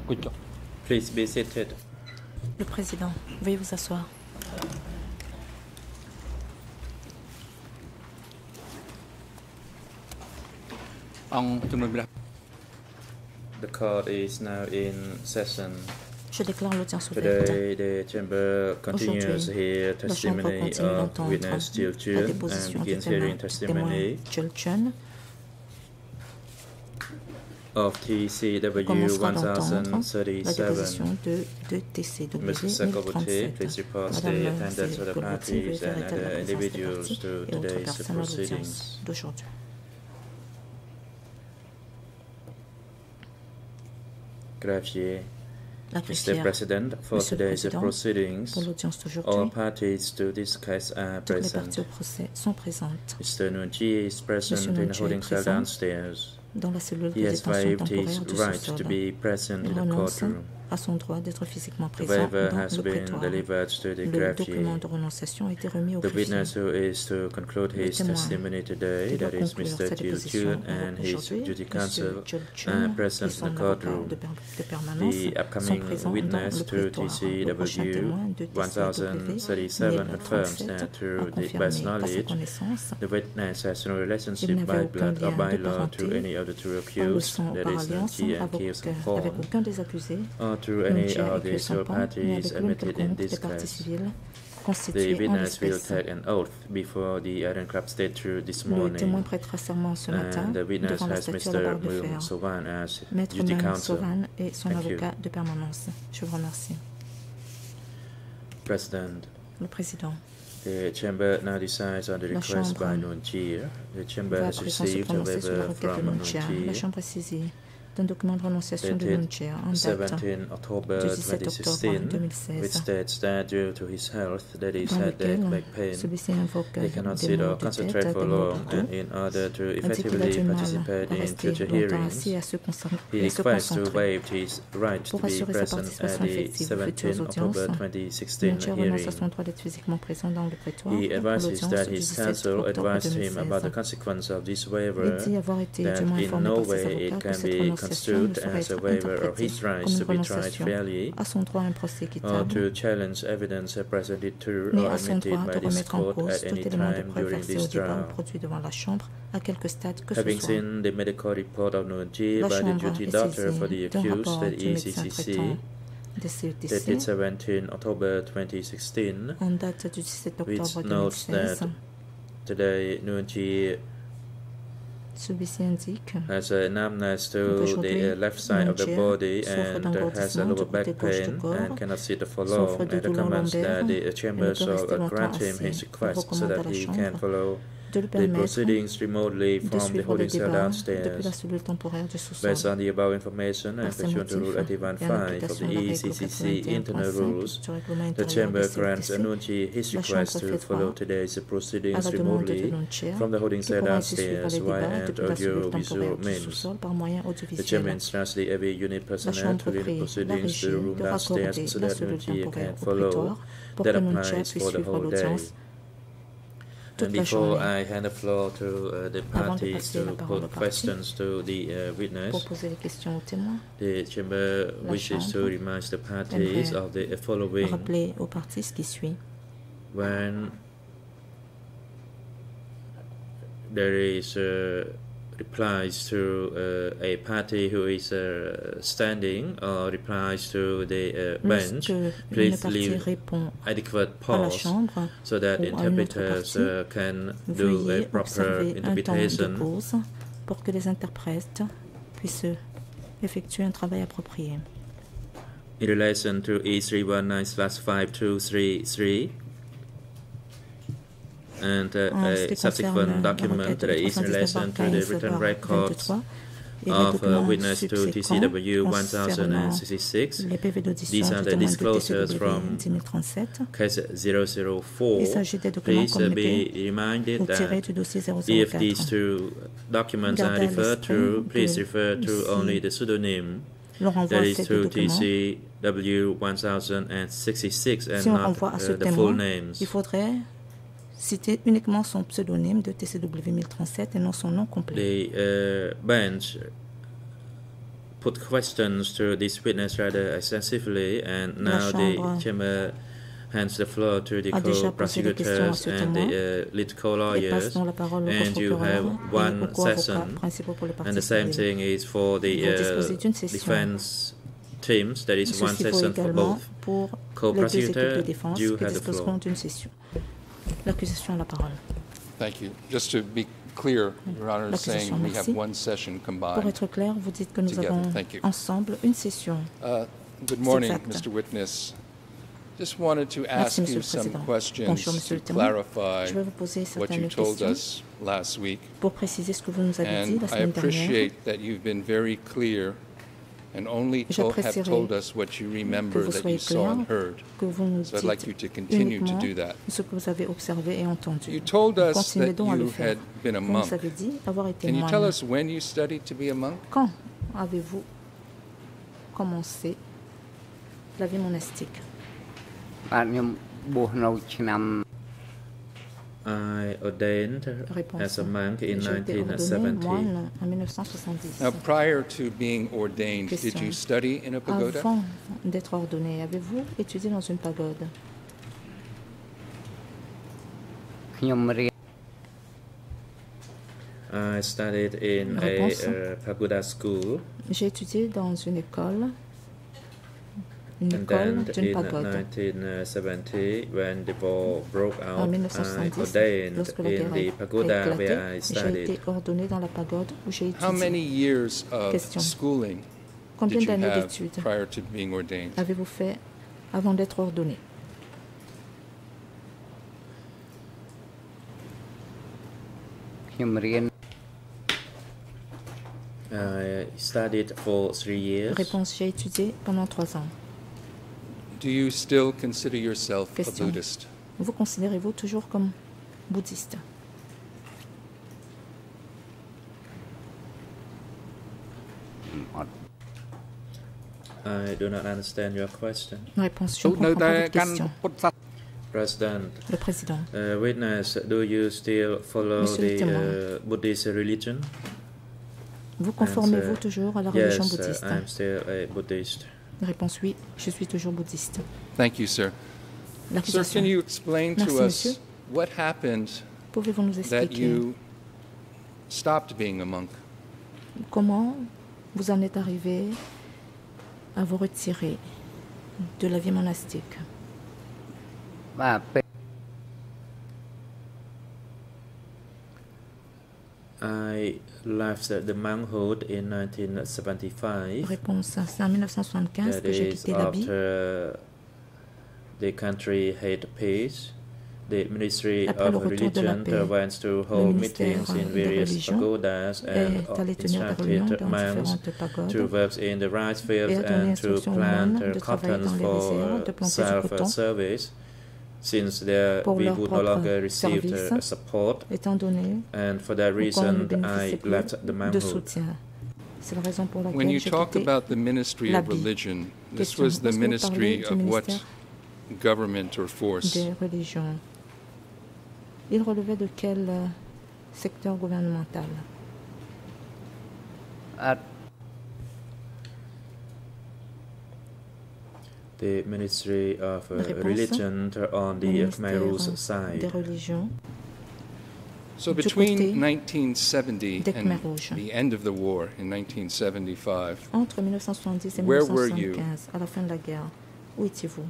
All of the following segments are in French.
Please be seated. Le président, veuillez vous asseoir. The court is now in session. Je déclare l'audience ouverte. Today, the chamber continues here La Chambre testimony continue of d'entendre witness Jill la Chun and déposition du begins témoin hearing testimony Jill Chun. of TCW Commencera d'entendre la 1037. déposition de TCW Mr. Chakraborty, 1037. please report the Madame attendance of the Chakraborty, parties veuillez faire and état de la other présence des individuals parties to et autres today's personnes à proceedings. l'audience d'aujourd'hui. Grazie. La Mr. greffière, President, for Monsieur le today's Président, proceedings, pour l'audience all d'aujourd'hui, parties to discuss are toutes les present. parties au procès sont présentes. Mr. Nunchi is present Monsieur in the Nunchi est holding cell présent downstairs. dans la cellule He de has détention waived temporaire his du right to sous-sol. be present Il in the renonce courtroom. à son droit d'être physiquement The présent waiver dans has le been prétoire. delivered to the Le greffier. document de renonciation a été remis au The greffier. witness who is to conclude Le his témoin testimony today, qui doit that is conclure Mr. sa Jill déposition Chun and his aujourd'hui, duty M. counsel, Jill are Chun et present in son the avocat courtroom. de permanence The sont upcoming présents dans witness le to prétoire. Le prochain TCW témoin de TCW 1037 confirms that a through the confirmé best par sa knowledge, connaissance the witness has no il relationship n'avait by aucun blood or lien by de law to parenté any of the two par le accused, sang that par is alliance Nunchi and Kiers avec Paul, aucun des accusés, or through any Nunchi of et the Kiers two Paul, mais parties avec l'une admitted in quelconque this des parties case. civiles The constituées en witness will l'espèce. take an oath before the Iron Club State True this Le témoin morning. prêtera serment ce matin And the witness devant la has statue à la barre Mr. de Moon fer. Sovan as Maître duty Moon counsel. Sovan et son Thank you. avocat de permanence. Je vous remercie. President, Le président the chamber now decides on the La request by Chambre Nunchi. The chamber va à has présent se received a prononcer sur la waiver requête de from Nunchia. La Nunchi Chambre est saisie d'un document de renonciation de dated Nunchia en date 17 October du 17 octobre 2016, which 2016, states that due to his health, that is dans headache, lequel back pain, celui-ci invoque he cannot des sit maux or de concentrate tête, for des maux long, de dos, and in order to ainsi qu'il a effectively du mal participate à in rester future longtemps assis hearings, et à se he se requests to concentrer. waive his right to Pour be assurer sa present at participation the effective aux 17 futures audiences, October 2016 Nunchia renonce à son hearing. droit d'être physiquement présent dans le prétoire He pour advises l'audience that du his 17 counsel octobre advised him about the 2016. consequence of this Il waiver, dit avoir été that dûment in informé no par ses way avocats it que can cette be renonciation ne construed saurait as a être waiver of interprétée his rights comme to une be tried renonciation fairly, à son droit à un procès or équitable, to challenge evidence presented to mais or à son admitted droit by de this remettre en court cause at tout any élément de time preuve during versé au this débat trial. ou produit devant la Chambre, à quelque stade que ce Having soit. seen the medical report of Nunchi La by the Chambre duty est doctor for the saisie d'un accused rapport at du médecin ECCC, traitant de dated CETC 17 October 2016, en date du 17 which octobre notes 2016. that today Nunchi Celui-ci indique has a numbness to qu'aujourd'hui, the left side of the Nunchia body souffre and has a d'engourdissement lower du back côté gauche du pain corps, and cannot sit for souffre long, de and douleurs recommends lombaires that the et ne chamber peut shall rester longtemps grant him assis. his Il request so recommande à that la he can Chambre follow de lui the permettre proceedings remotely de from the suivre le holding cell débat depuis la downstairs. cellule temporaire du sous-sol. Based on the above information and Par ces pursuant to Rule motifs 81.5 et en of application the de la règle ECCC internal 81.5 rules, du règlement the intérieur chamber de grants CFTC, Nunchi his la request Chambre to fait follow droit today's à proceedings la demande de remotely Nunchia from the holding qui cell pourra ainsi suivre downstairs les débats via depuis la cellule audiovisual temporaire du means. sous-sol par moyen The chairman audiovisuel. instructs the every unit La personnel Chambre to lead the prie la proceedings régie to the room de downstairs raccorder so la that cellule Nunchi temporaire can au follow. prétoire pour That que Nunchia applies puisse for the suivre whole day. l'audience toute And la before journée. I hand the floor to the Avant de parties passer la to parole aux put parties questions to the pour witness, poser les questions aux témoins, the chamber La wishes to Chambre remind the parties aimerait of the following. rappeler aux parties ce qui suit. When there is replies to a party who is standing or replies to the bench, Lorsque une please partie leave répond adequate à la pause Chambre so that ou à une autre interpreters partie, can do a veuillez proper observer un temps de interpretation. pause pour que les interprètes puissent effectuer un travail approprié. In relation to E319/5233 and En ce a qui subsequent concerne la document requête that is in relation to the written records of witness to TCW 1066. les PV d'audition These are du the témoin de disclosures TCW from 10037. case 004. Il s'agit des documents Please be communiqués reminded ou tirés that du dossier if these 004. two documents are Gardez à referred to, l'esprit please que refer to ici, only the pseudonym. Le renvoi That à is ces to documents. TCW 1066 and Si on not renvoie à ce the full témoin, names. il faudrait citer uniquement son pseudonyme de TCW 1037 et non son nom complet. The bench put questions to this witness rather extensively, and La now the Chambre chamber hands the floor to the a déjà posé des questions à co-prosecutors ce and témoin the lead et passe co-lawyers, donc la parole au and you have co-procureur et one aux co-avocats session, principaux pour les and the parties same civiles. thing is for the Vous disposez d'une session. defense teams. That is one Ceci vaut session for également both. pour les deux équipes de Co-prosecutor, défense you qui have the disposeront floor. d'une session. L'accusation a la parole. Thank you. Just to be clear, Your Honor is saying we have Merci. one session Pour combined. être clair, vous dites que nous Together. avons Thank you. ensemble une session. Good morning, exact. Mr. Witness. Just wanted to Merci, ask Monsieur you le some Président. questions Bonjour, Monsieur to le témoin. clarify Je vais vous poser what you certaines told questions us last week. pour préciser ce que vous nous avez dit And la I semaine dernière. appreciate that you've been very clear and only have J'apprécierais told us what you que remember vous that soyez you saw and clair, heard. que vous nous So I'd like you dites to continue to uniquement do that. ce que vous avez observé et entendu. You told us Continuez that donc à le you faire. had been a Vous monk. nous avez dit avoir été Can you tell moine. us when you studied to be a monk? Quand avez-vous commencé la vie monastique? បាទខ្ញុំបួសនៅឆ្នាំ I ordained Réponse. as a monk in J'ai été ordonné 1970. moine en 1970. Now, prior to being ordained, did Question. you study in a pagoda? Avant d'être ordonné, avez-vous étudié dans une pagode? ខ្ញុំរៀន I studied in a Réponse. pagoda school, J'ai étudié dans une école and then d'une in pagode. 1970, when the war broke En out, I 1970, ordained lorsque la in guerre the a pagoda where I éclaté, j'ai studied. été ordonné dans la pagode où j'ai How many étudié. years of Question. schooling Combien did you d'années have d'études prior to being ordained? avez-vous fait avant d'être ordonné? ខ្ញុំរៀន I studied for 3 years. Réponse, j'ai étudié pendant 3 ans. Do you still consider yourself a Question. Buddhist? Vous considérez-vous toujours comme bouddhiste? I do not understand your question. Réponse, je ne នៅ comprends តែ pas votre កាន់ question. ពុទ្ធសាស President, Le président, witness, do you still follow Monsieur le the témoin. Buddhist religion? vous conformez-vous Answer, toujours à la religion Yes, bouddhiste? I'm still a Buddhist. Réponse, oui, je suis toujours bouddhiste. Thank you, sir. Sir, L'accusation, can you explain to Merci, us monsieur. what happened pouvez-vous nous that expliquer you stopped being a monk? comment vous en êtes arrivé à vous retirer de la vie monastique? បាទពេល I left the monkhood in 1975. Réponse, c'est en 1975 That que j'ai is quitté l'habit. after the country had peace. The Ministry Après of le retour de la Religion paix, went to hold ministère meetings in des various religions pagodas and est allé tenir des réunions instructed dans monks différentes pagodes to work in the rice fields et a donné and to instruction aux plant moines de travailler cotton dans les réserves, de for planter du coton self-service, since there pour we leur would no longer propre receive service, support, étant donné and for that qu'on ne reason I bénéficiait plus left the de monkhood. soutien. C'est la raison pour When laquelle you j'ai talk quitté about the ministry of l'habit. religion, this Question. was the Lorsque vous ministry parlez du of what ministère government or force? des religions. Il relevait de quel secteur gouvernemental? អត់ The Ministry of Réponse. Religion on Le the ministère Khmer Rouge des side. religions. So Du between côté 1970 des Khmer and Rouges. the end of the war in 1975, Entre 1970 et Where were you? 1975, à la fin de la guerre, où étiez-vous?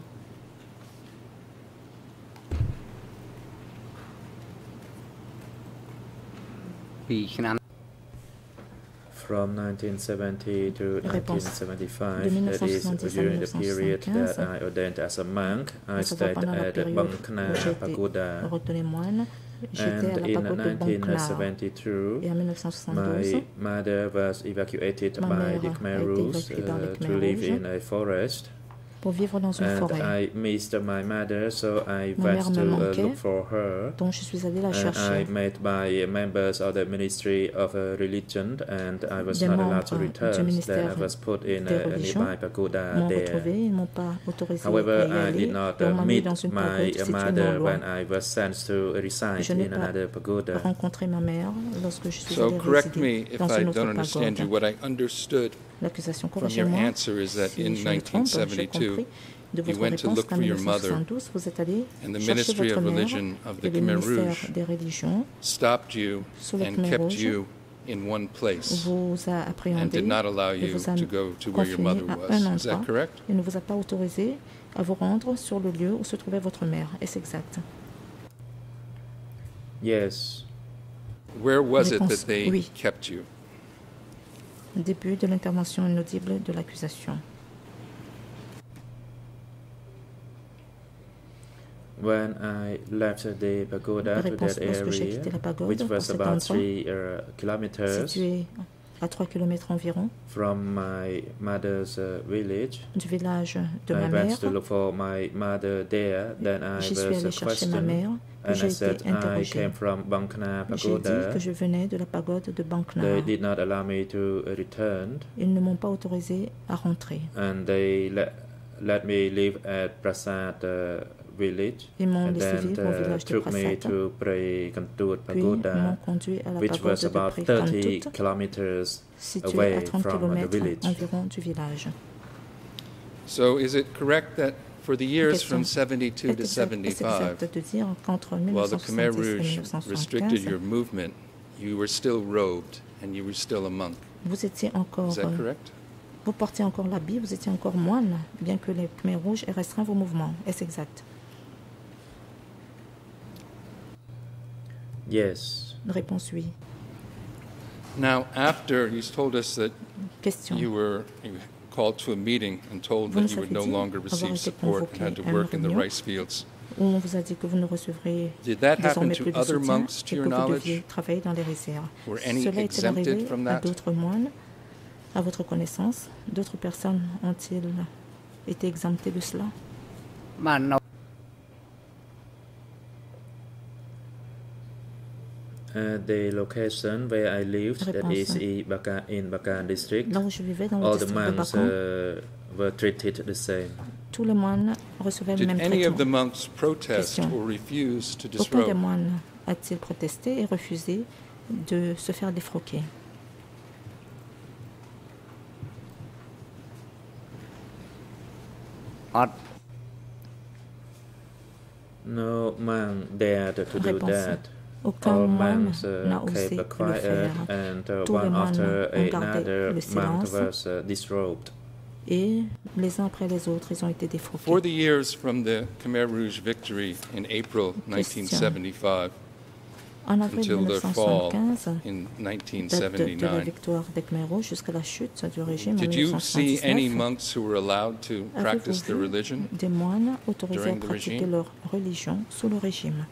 ពីឆ្នាំ From 1970 to Réponse. 1975, De that is 1970 à during the period 1975. that I ordained as a monk, I À savoir stayed pendant la at période Bang où Khna j'ai été Pagoda, ordonné moine, j'étais à and la in pagode de Bangkna. 1972, Et en 1972, my mother was evacuated Ma by mère the a Khmer été Rouge évacuée dans les to Khmer live Rouges in a forest, pour vivre dans une and forêt, I missed my mother, so I Ma went mère me to manquait. look for her. dont je suis allée la And I chercher. met by members of the Ministry of Religion, and I was Des not allowed to membres return. du Then ministère I was put in des a religions nearby pagoda M'ont there. retrouvé, ils ne m'ont pas autorisé However, à y I aller. did not Et on m'a mis meet dans une my pagode située mother non when loin. I was sent to reside Je n'ai in pas another pagoda. rencontré ma mère lorsque je suis so allée correct me résider if dans I une autre don't understand you. pagode. What I understood L'accusation, from your corrigez-moi answer is that si in je me trompe, j'ai 1972, compris de you votre went to réponse look qu'en for your mother, 1972, vous êtes allé and the chercher Ministry votre of mère Religion of et the le Khmer ministère Rouge des religions stopped you sous le and Khmer kept Rouge you in one place vous a and appréhendé did not allow et you vous a to go to where your confiné mother à was. un Is that endroit correct? et ne vous a pas autorisé à vous rendre sur le lieu où se trouvait votre mère. Est-ce exact? Yes. Where was it Réponse, that they oui. kept you? Début de l'intervention inaudible de l'accusation. When I left the pagoda to Réponse, that lorsque j'ai area, quitté la pagode which pour was cet about endroit 3 kilometers situé à 3 km environ from my mother's village, du village de I ma went mère, to look for my mother there. Then I j'y suis allé was chercher ma questioned, mère, que and j'ai I said été I interrogée. came from Bankna J'ai dit Pagoda. que je venais de la pagode de They Banknar. did not allow me to return, Ils ne m'ont pas autorisé à rentrer. and they let me live at Prasad village, Ils m'ont and laissé then vivre au village de took me Prasad, to Pray Kantut puis m'ont Pagoda, conduit à la which was pagode de about Pré 30 Kantut, kilometers située away à 30 from the km village. environ du village. So is it correct that for the years from Question. 72 to Est-ce 75, exact de dire qu'entre while the Khmer 1970 et Rouge restricted 1975, your movement, you were still robed and you were still a monk? vous étiez encore, Is that correct? vous portiez encore l'habit, vous étiez encore moine, bien que les Khmer Rouges aient restreint vos mouvements. Est-ce exact? Yes. Réponse oui. Now, after you told us that Question. you called to a meeting and told Vous that nous you would avez no dit longer avoir receive été support and had to convoqué à une work in the réunion rice fields. Où on vous a dit que vous ne recevrez Did that happen désormais to plus de other soutien monks, et to que your vous knowledge? deviez travailler dans les réserves. Were any Cela est-il exempted arrivé from à that? d'autres moines? À votre connaissance, d'autres personnes ont-ils été exemptées de cela? បាននៅ The location where I lived, that is Réponse. in Bagan district, Là où je vivais, dans le all the district de monks Bakan, were treated the same. tous les moines recevaient le Did même any of the traitement. monks protest Question. or refuse to Aucun des disrobe? moines a-t-il protesté et refusé de se faire défroquer? អត់ No monk dared to do Réponse. that. Aucun All moine monks n'a osé kept le quiet, faire. and Tous les one moines after ont gardé another le monk silence. was disrobed. Et les uns après les autres, ils ont été défroqués. For the years from the Khmer Rouge victory in April 1975 En avril until their fall 1975, in date de la 1979, victoire des Khmer Rouges jusqu'à la chute du régime en did you see any 1979, monks who were allowed to practice avez-vous their vu religion? des moines autorisés à during the pratiquer regime? leur religion sous le régime?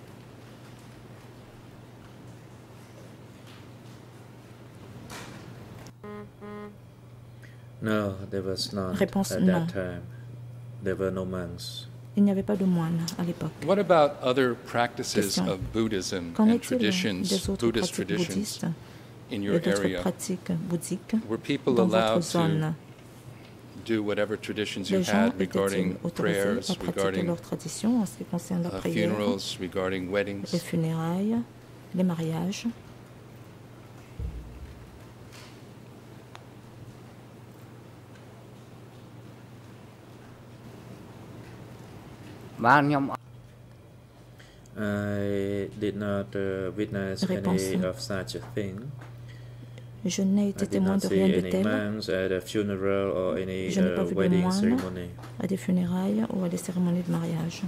No, there was none Réponse at non. that time. There were no monks. Il n'y avait pas de moines à l'époque. What about other practices Question. of Buddhism Qu'en and est-il traditions, des autres Buddhist pratiques traditions bouddhistes in et your d'autres area? pratiques bouddhiques Were people dans votre allowed to zone? do whatever traditions you Les gens had étaient-ils regarding autorisés prayers, à pratiquer regarding leurs traditions en ce qui concerne la prière, funerals, regarding les weddings? funérailles, les mariages? បានខ្ញុំ I did not witness Réponse. any of such a thing. Je n'ai I été did témoin not de see rien de any tel monks at a funeral or any Je n'ai pas vu de wedding moines. ceremony. à des funérailles ou à des cérémonies de mariage.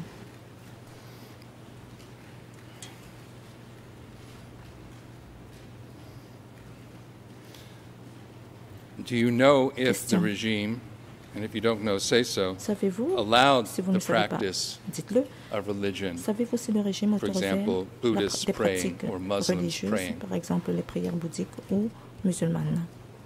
Do you know if the Question. regime, and if you don't know, say so, Savez-vous, allowed si vous the ne savez pas, practice dites-le, of religion? savez-vous si le régime For autorisait example, Buddhists des praying pratiques or Muslims religieuses, praying. par exemple les prières bouddhiques ou musulmanes?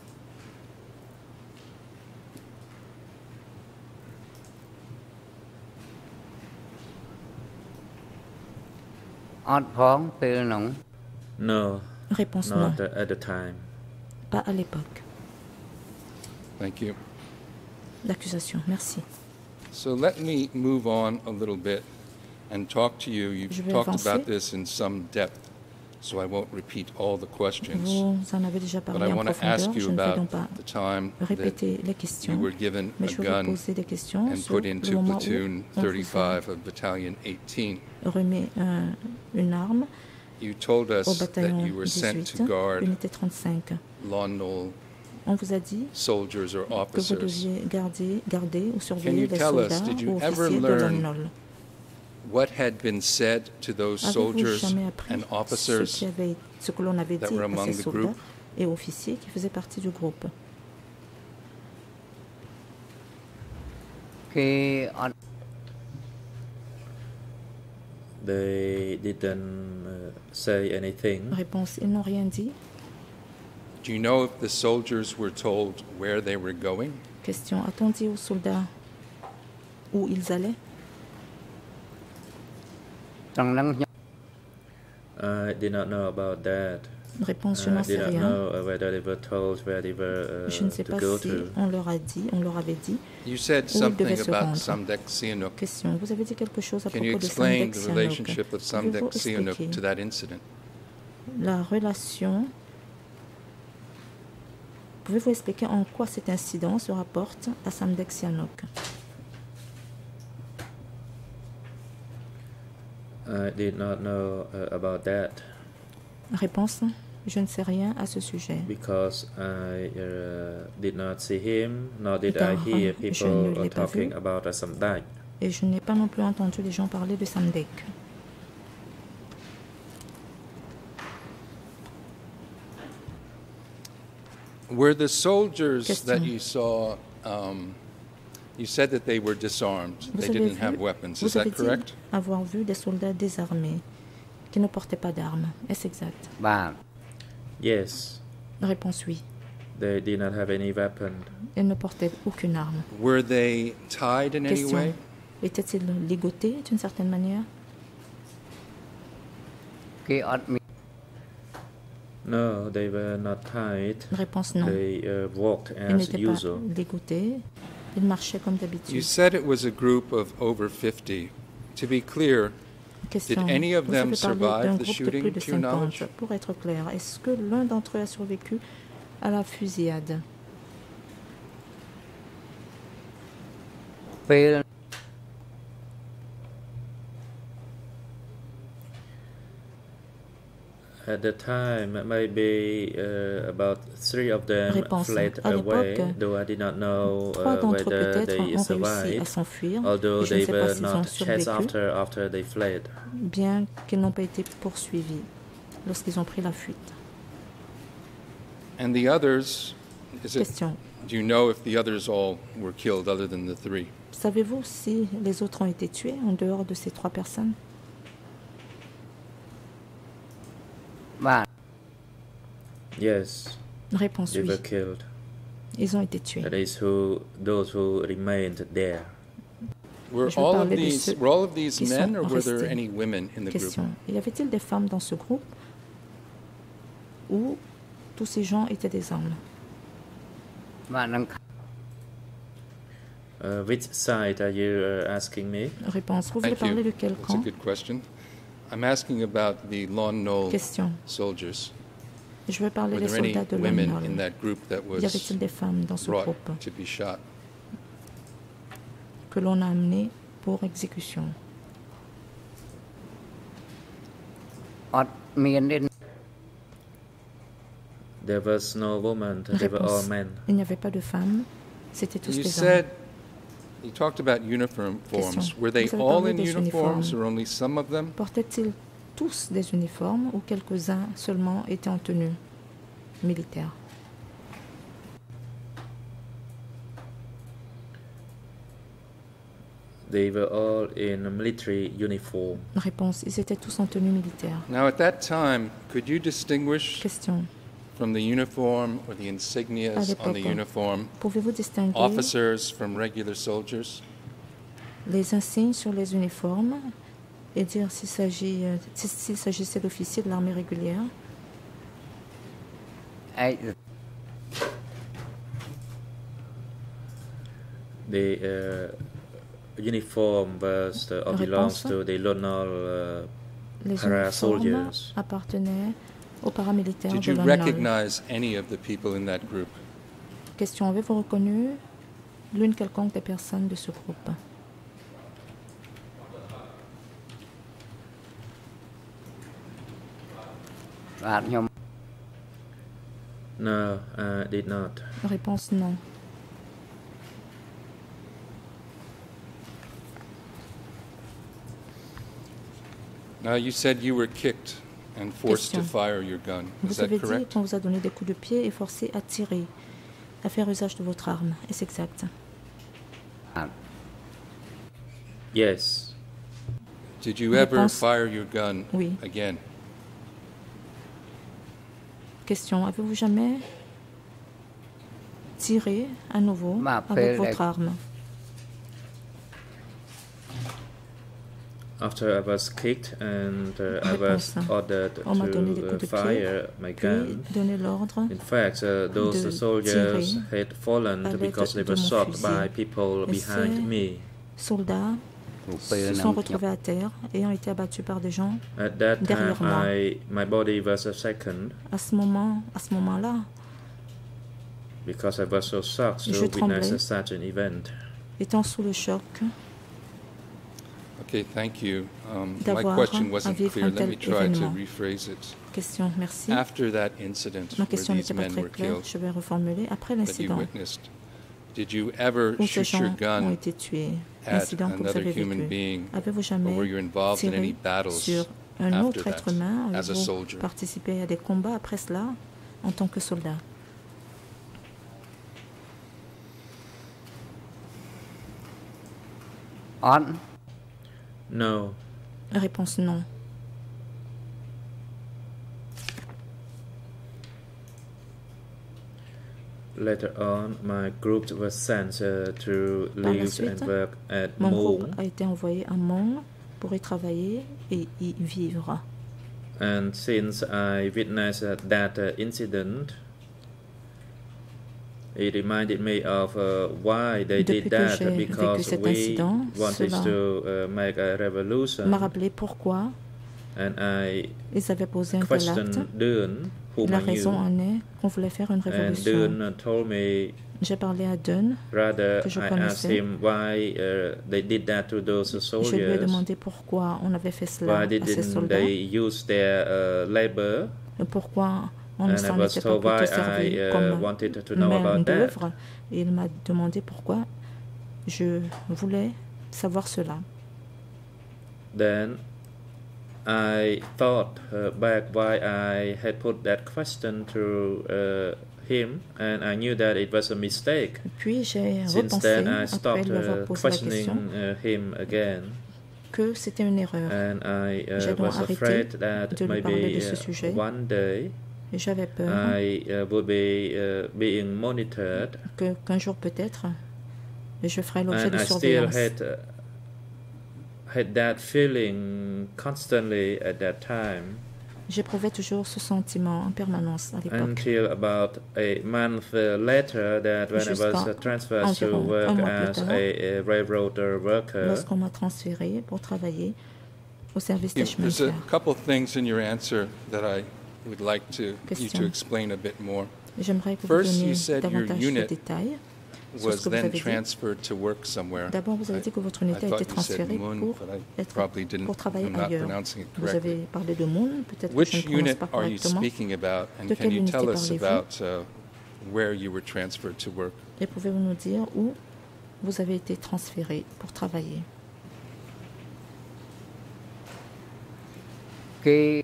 អត់ផងពេលហ្នឹង No, Réponse non, not at the time. pas à l'époque. Thank you. L'accusation, merci. So let me move on a little bit and talk to you. Je You've vais talked avancer. about this in some depth. so I won't repeat all the questions. Vous en avez déjà But parlé I en want to ask profondeur. you Je ne vais about donc pas the time that répéter les you questions, were given mais a je vais gun poser des questions and sur put le into moment où platoon on vous a 35 of Battalion 18. remis une arme You told au us that bataillon you were sent 18, to guard unité 35. Lon Nol On vous a dit soldiers or que vous officers. deviez garder ou Can surveiller you les tell us, soldats did you ou ever officiers de learn l'ONNOL. What had been said to those Avez-vous soldiers jamais appris and officers ce que l'on avait that dit were à among ces the soldats group? et officiers qui faisaient partie du groupe? Khi on They didn't say anything. Réponse, ils n'ont rien dit. Do you know if the soldiers were told where they were going? Question, a-t-on dit aux soldats où ils allaient? trong nắng I did not know about that. Réponse, je I n'en did sais not rien. know whether they were told where they were Je ne sais to pas go si to. on leur avait dit. You said Où ils devaient something se about rendre. Samdech Sihanouk. Question, vous avez dit quelque chose à Can you propos de explain Samdech the Sihanouk. relationship of Pouvez-vous Samdech Sihanouk expliquer to that incident? la relation? Pouvez-vous expliquer en quoi cet incident se rapporte à Samdech Sihanouk? I did not know about that Réponse, je ne sais rien à ce sujet. because I did not see him, nor did I Car, hear je ne people l'ai pas vu. talking about Samdech. Et je n'ai pas non plus entendu les gens parler de Samdech. Were the soldiers that Question. you saw, you said that they were disarmed. They Vous avez didn't have vu, weapons. Is vous that avez dit correct? avoir vu des soldats désarmés qui ne portaient pas d'armes. Est-ce exact? và Yes, Réponse oui. they did not have any weapon. Ils ne portaient aucune arme. Were they tied in any Question. way? Étaient-ils ligotés d'une certaine manière? khi ọt mi No, they were not tied. Réponse non. They walked Ils as n'étaient pas usual. ligotés. Ils marchaient comme You d'habitude. said it was a group of over 50. To be clear, Question. Did any of Vous them avez parlé survive d'un the groupe de shooting, plus de to your 50. knowledge? Pour être clair, est-ce que l'un d'entre eux a survécu à la fusillade? ពេល At the time, maybe about 3 of them Réponse. fled À away, l'époque, though I did not know 3 d'entre eux whether peut-être they ont réussi à survived, s'enfuir. although Et je ne they sais pas were s'ils ont not chased survécu, after they fled. bien qu'ils n'ont pas été poursuivis lorsqu'ils ont pris la fuite. And the others, is it, Question. do you know if the others all were killed other than the 3? Savez-vous si les autres ont été tués en dehors de ces 3 personnes? và Yes, Réponse they oui. were killed. Ils ont été tués. That is those who remained there. Were Je veux all of parler de these ceux were all of these qui men, sont or were there restés. any women in the group? Question. Y avait-il des femmes dans ce groupe ou tous ces gens étaient des hommes? vàនឹង Which side are you asking me? Réponse. Vous voulez Thank parler you. de quel That's a camp? good question. I'm asking about the Lon Nol Question. soldiers. Je veux parler Were des there any soldats de women l'ONU. in that group that Y was avait-il des femmes dans ce brought groupe to be shot? que l'on a amenées pour exécution? អត់មានទេ There was no woman, they were all Réponse. men. Il n'y avait pas de femmes, c'était tous You des said hommes. you talked about uniforms. Question. Were they Vous avez all parlé in des uniforms uniformes. or only some of them? Portaient-ils tous des uniformes ou quelques-uns seulement étaient en tenue militaire? They were all in a military uniform. Réponse. Ils étaient tous en tenue militaire. Now, at that time, could you distinguish Question. from the uniform or the insignias on the l'époque, uniform Pouvez-vous distinguer officers from regular soldiers? les insignes sur les uniformes et dire s'il s'agissait d'officiers de l'armée régulière? ឯក The uniform was or belongs Réponse. to the Lonol Les uniformes para-soldiers. appartenaient aux paramilitaires Did de you Lon Nol. recognize any of the people in that group? Question, avez-vous reconnu l'une quelconque des personnes de ce groupe? No, I did not. Réponse non. Now, you said you were kicked and forced to Question. fire your gun. Is Vous that avez dit correct? qu'on vous a donné des coups de pied et forcé à tirer, à faire usage de votre arme. Est-ce exact? Yes. Did you ever Réponse. fire your gun Oui. again? Question, avez-vous jamais tiré à nouveau Ma avec pelle votre est- arme? After I was kicked and I was Réponse. ordered On m'a donné des to coups de pied, fire my puis gun. donné l'ordre In fact, those de soldiers tirer had fallen à l'aide because they de were mon shot fusil. by people Et behind ces me. soldats se sont retrouvés à terre et ont été abattus par des gens. At that time, derrière moi. my body was shaken À ce moment-là, because I was so shocked Je to tremblais. witness such an event. étant sous le choc Okay, thank you. My D'avoir question à wasn't vivre clear. un Let tel me try to événement. rephrase it. question, merci. After that incident Ma where question these n'était pas men très were claire. killed, Je vais reformuler. Après that you l'incident witnessed, did you ever où ces shoot your gens ont gun été tués, at l'incident que vous another avez human vécu, being, avez-vous or jamais were you involved in any tiré battles sur un after autre être that humain? as a Avez-vous soldier? participé à des combats après cela en tant que soldat? On. No. Réponse non. Later on, my group was sent to Par la live suite, and work at Mon groupe Mong. a été envoyé à Mong pour y travailler et y vivre. And since I witnessed that incident, it reminded me of why they Depuis did que that, j'ai vécu because cet we incident, wanted cela to make a revolution, m'a rappelé pourquoi and I ils avaient posé un tel acte. questioned Dun, whom La I raison knew, en est qu'on voulait faire une and révolution. Dun told me, J'ai parlé à Dunn, rather que je I asked connaissais. him why they did that to those Je lui ai soldiers. demandé pourquoi on avait fait cela Why à ces didn't soldats they use their labor? et pourquoi on ne And I s'en was était pas told why plutôt servi I comme wanted to know main about that. d'œuvre. Et il m'a demandé pourquoi je voulais savoir cela. Then I thought back why I had put that question to him, and I knew that it was a mistake. Puis j'ai Since repensé, then, I après stopped lui avoir posé la question, questioning him again, que c'était une erreur. and I J'ai donc was arrêté afraid that de lui parler maybe de ce sujet. one day Et j'avais peur I would be being monitored, qu'un jour peut-être, je ferai l'objet and de I still surveillance. had that feeling constantly at that time. J'éprouvais toujours ce sentiment en permanence à l'époque. Until about a month later, that when I was Jusqu'à transferred to environ work un mois plus as tard, a railroad worker, Lorsqu'on m'a transféré pour travailler au service des chemins de There's a fer. couple things in your answer that I would like you to Question. explain a bit more. J'aimerais que vous First, you donniez said your davantage de unit détails sur Was ce que vous then avez dit. transferred to work somewhere. D'abord, vous avez dit que votre unité a thought été you said transférée Moon, pour, but I être, probably didn't. pour travailler I'm not ailleurs. pronouncing it Vous correctly. avez parlé de Moon, peut-être que je Which ne prononce unit pas are you correctement. speaking about, and De can quelle you unité tell us parlez-vous? about where you were transferred to work? Et pouvez-vous nous dire où vous avez été transféré pour travailler? Khi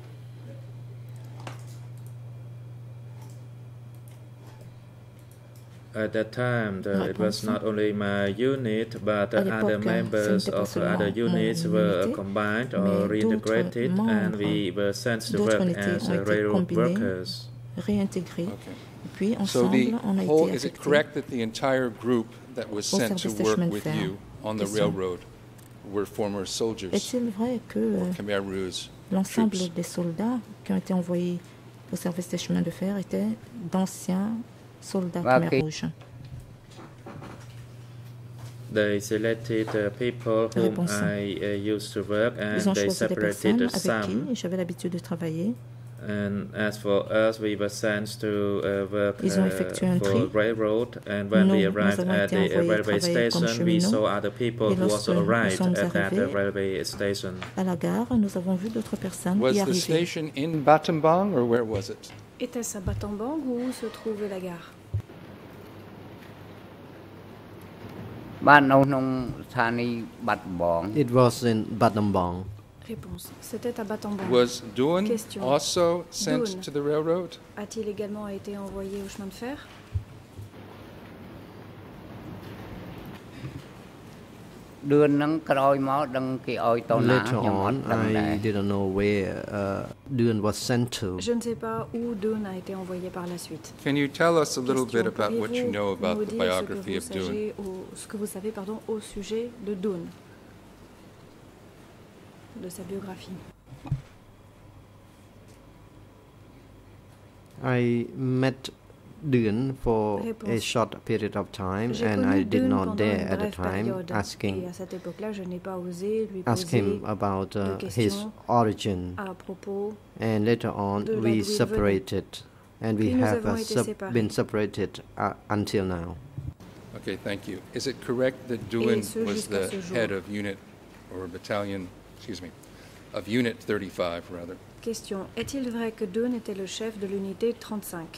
at that time, it was Réponse. not only my unit, but À other l'époque, members ce n'était pas of other seulement units mon were unité, combined mais or d'autres reintegrated, and membres we were sent to d'autres work unités as ont été railroad combinés. workers. Réintégrés. Okay. Puis So ensemble, on a été is it affectés. correct that the entire group that was Au sent to service des work chemins de with fer. you on the Question. railroad were former soldiers Est-il vrai que or Khmer Rouge l'ensemble troops? des soldats qui ont été envoyés au service des chemins de fer étaient d'anciens soldats Ok. Khmer Rouge? They selected people whom Réponse. I used to work, Ils ont and they choisi des personnes separated avec some. qui j'avais l'habitude de travailler. And as for us, we were sent to work Ils ont effectué un tri. for railroad. And when Nous we arrived avons at été the envoyés railway travailler comme station, we cheminots. saw other people Et who also lorsque nous arrived sommes at that arrivés railway station. à la gare, nous avons vu d'autres personnes Was y the arriver. station in Battambang or where was it? Était-ce à Battambang ou où se trouvait la gare? บ้านเอาក្នុងស្ថានីយ៍បាត់ដំបង It was in Battambang. Réponse. C'était à Battambang. Was Doon Question. also sent Doon. to the railroad? A-t-il également été envoyé au chemin de fer? ឌឿនហ្នឹងក្រោយមកដឹងគេឲ្យទៅណា Later ខ្ញុំអត់ on, ដឹងដែរ I didn't know where Duan was sent to. Je ne sais pas où Doon a été envoyé par la suite. Can you tell us a little bit Question. about what you know about Pourriez-vous the nous dire biography of Doon? ce que vous savez au sujet de Doon, de sa biographie? I met Duan for a Réponse. short period of time, J'ai and connu I did Doon not pendant dare une at the brève time période, et à asking cette époque-là, je n'ai pas osé lui ask poser him about de his questions origin. à propos. And later on, de là we d'où il venait. separated, and we Puis nous have avons été séparés. been separated until now. Okay, thank you. Is it correct that Doon ce was jusqu'à the ce jour. head of unit or battalion, excuse me, of unit 35 rather? Question. Est-il vrai que Doon était le chef de l'unité 35?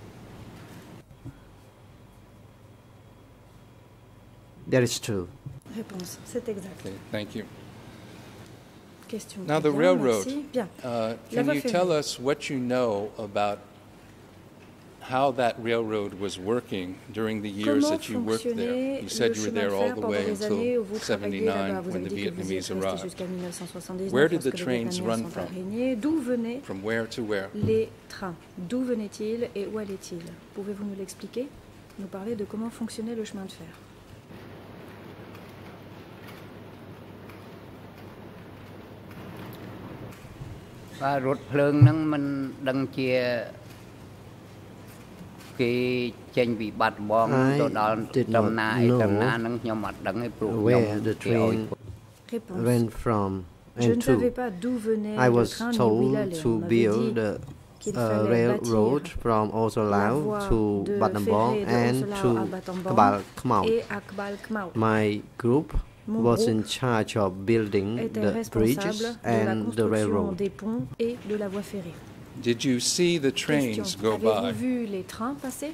That is true. Réponse. C'est exact. Okay, thank you. Question. Now the Bien, railroad. merci. Bien. Can voie you ferrée. tell us what you know about how that railroad was working during the years Comment that you worked there? fonctionnait You said le you were chemin there de all fer the pendant way les années où until vous travailliez là-bas? 79 Vous when avez the dit que vous y Vietnamese êtes resté arrived. jusqu'à 1979 Where did lorsque the les trains Vietnamiens run sont from? arrivés. D'où venaient From where to where? les trains? D'où venaient-ils et où allaient-ils? Pouvez-vous nous l'expliquer? Nous parler de comment fonctionnait le chemin de fer. បាទរថភ្លើងហ្នឹងมันដឹងជាគេចេញពីបាត់ដំបងទៅដល់ did ដំ not ណា know ដំណាហ្នឹងខ្ញុំអត់ដឹងទេព្រោះខ្ញុំ where the គេឲ្យ train Réponse. went from. Je And ne savais two, pas d'où venait I le was train ni où il told allait. to On m'avait dit build the qu'il fallait railroad bâtir from la Osolao voie to de Battambang ferrée de and Osolao to à Battambang Kabal Khmau. et à Kbal Khmau. My group Mon was in groupe charge of building était the bridges responsable de la and the construction railroad. des ponts et de la voie ferrée. Did you see the trains Question. go Avez-vous by? vu les trains passer?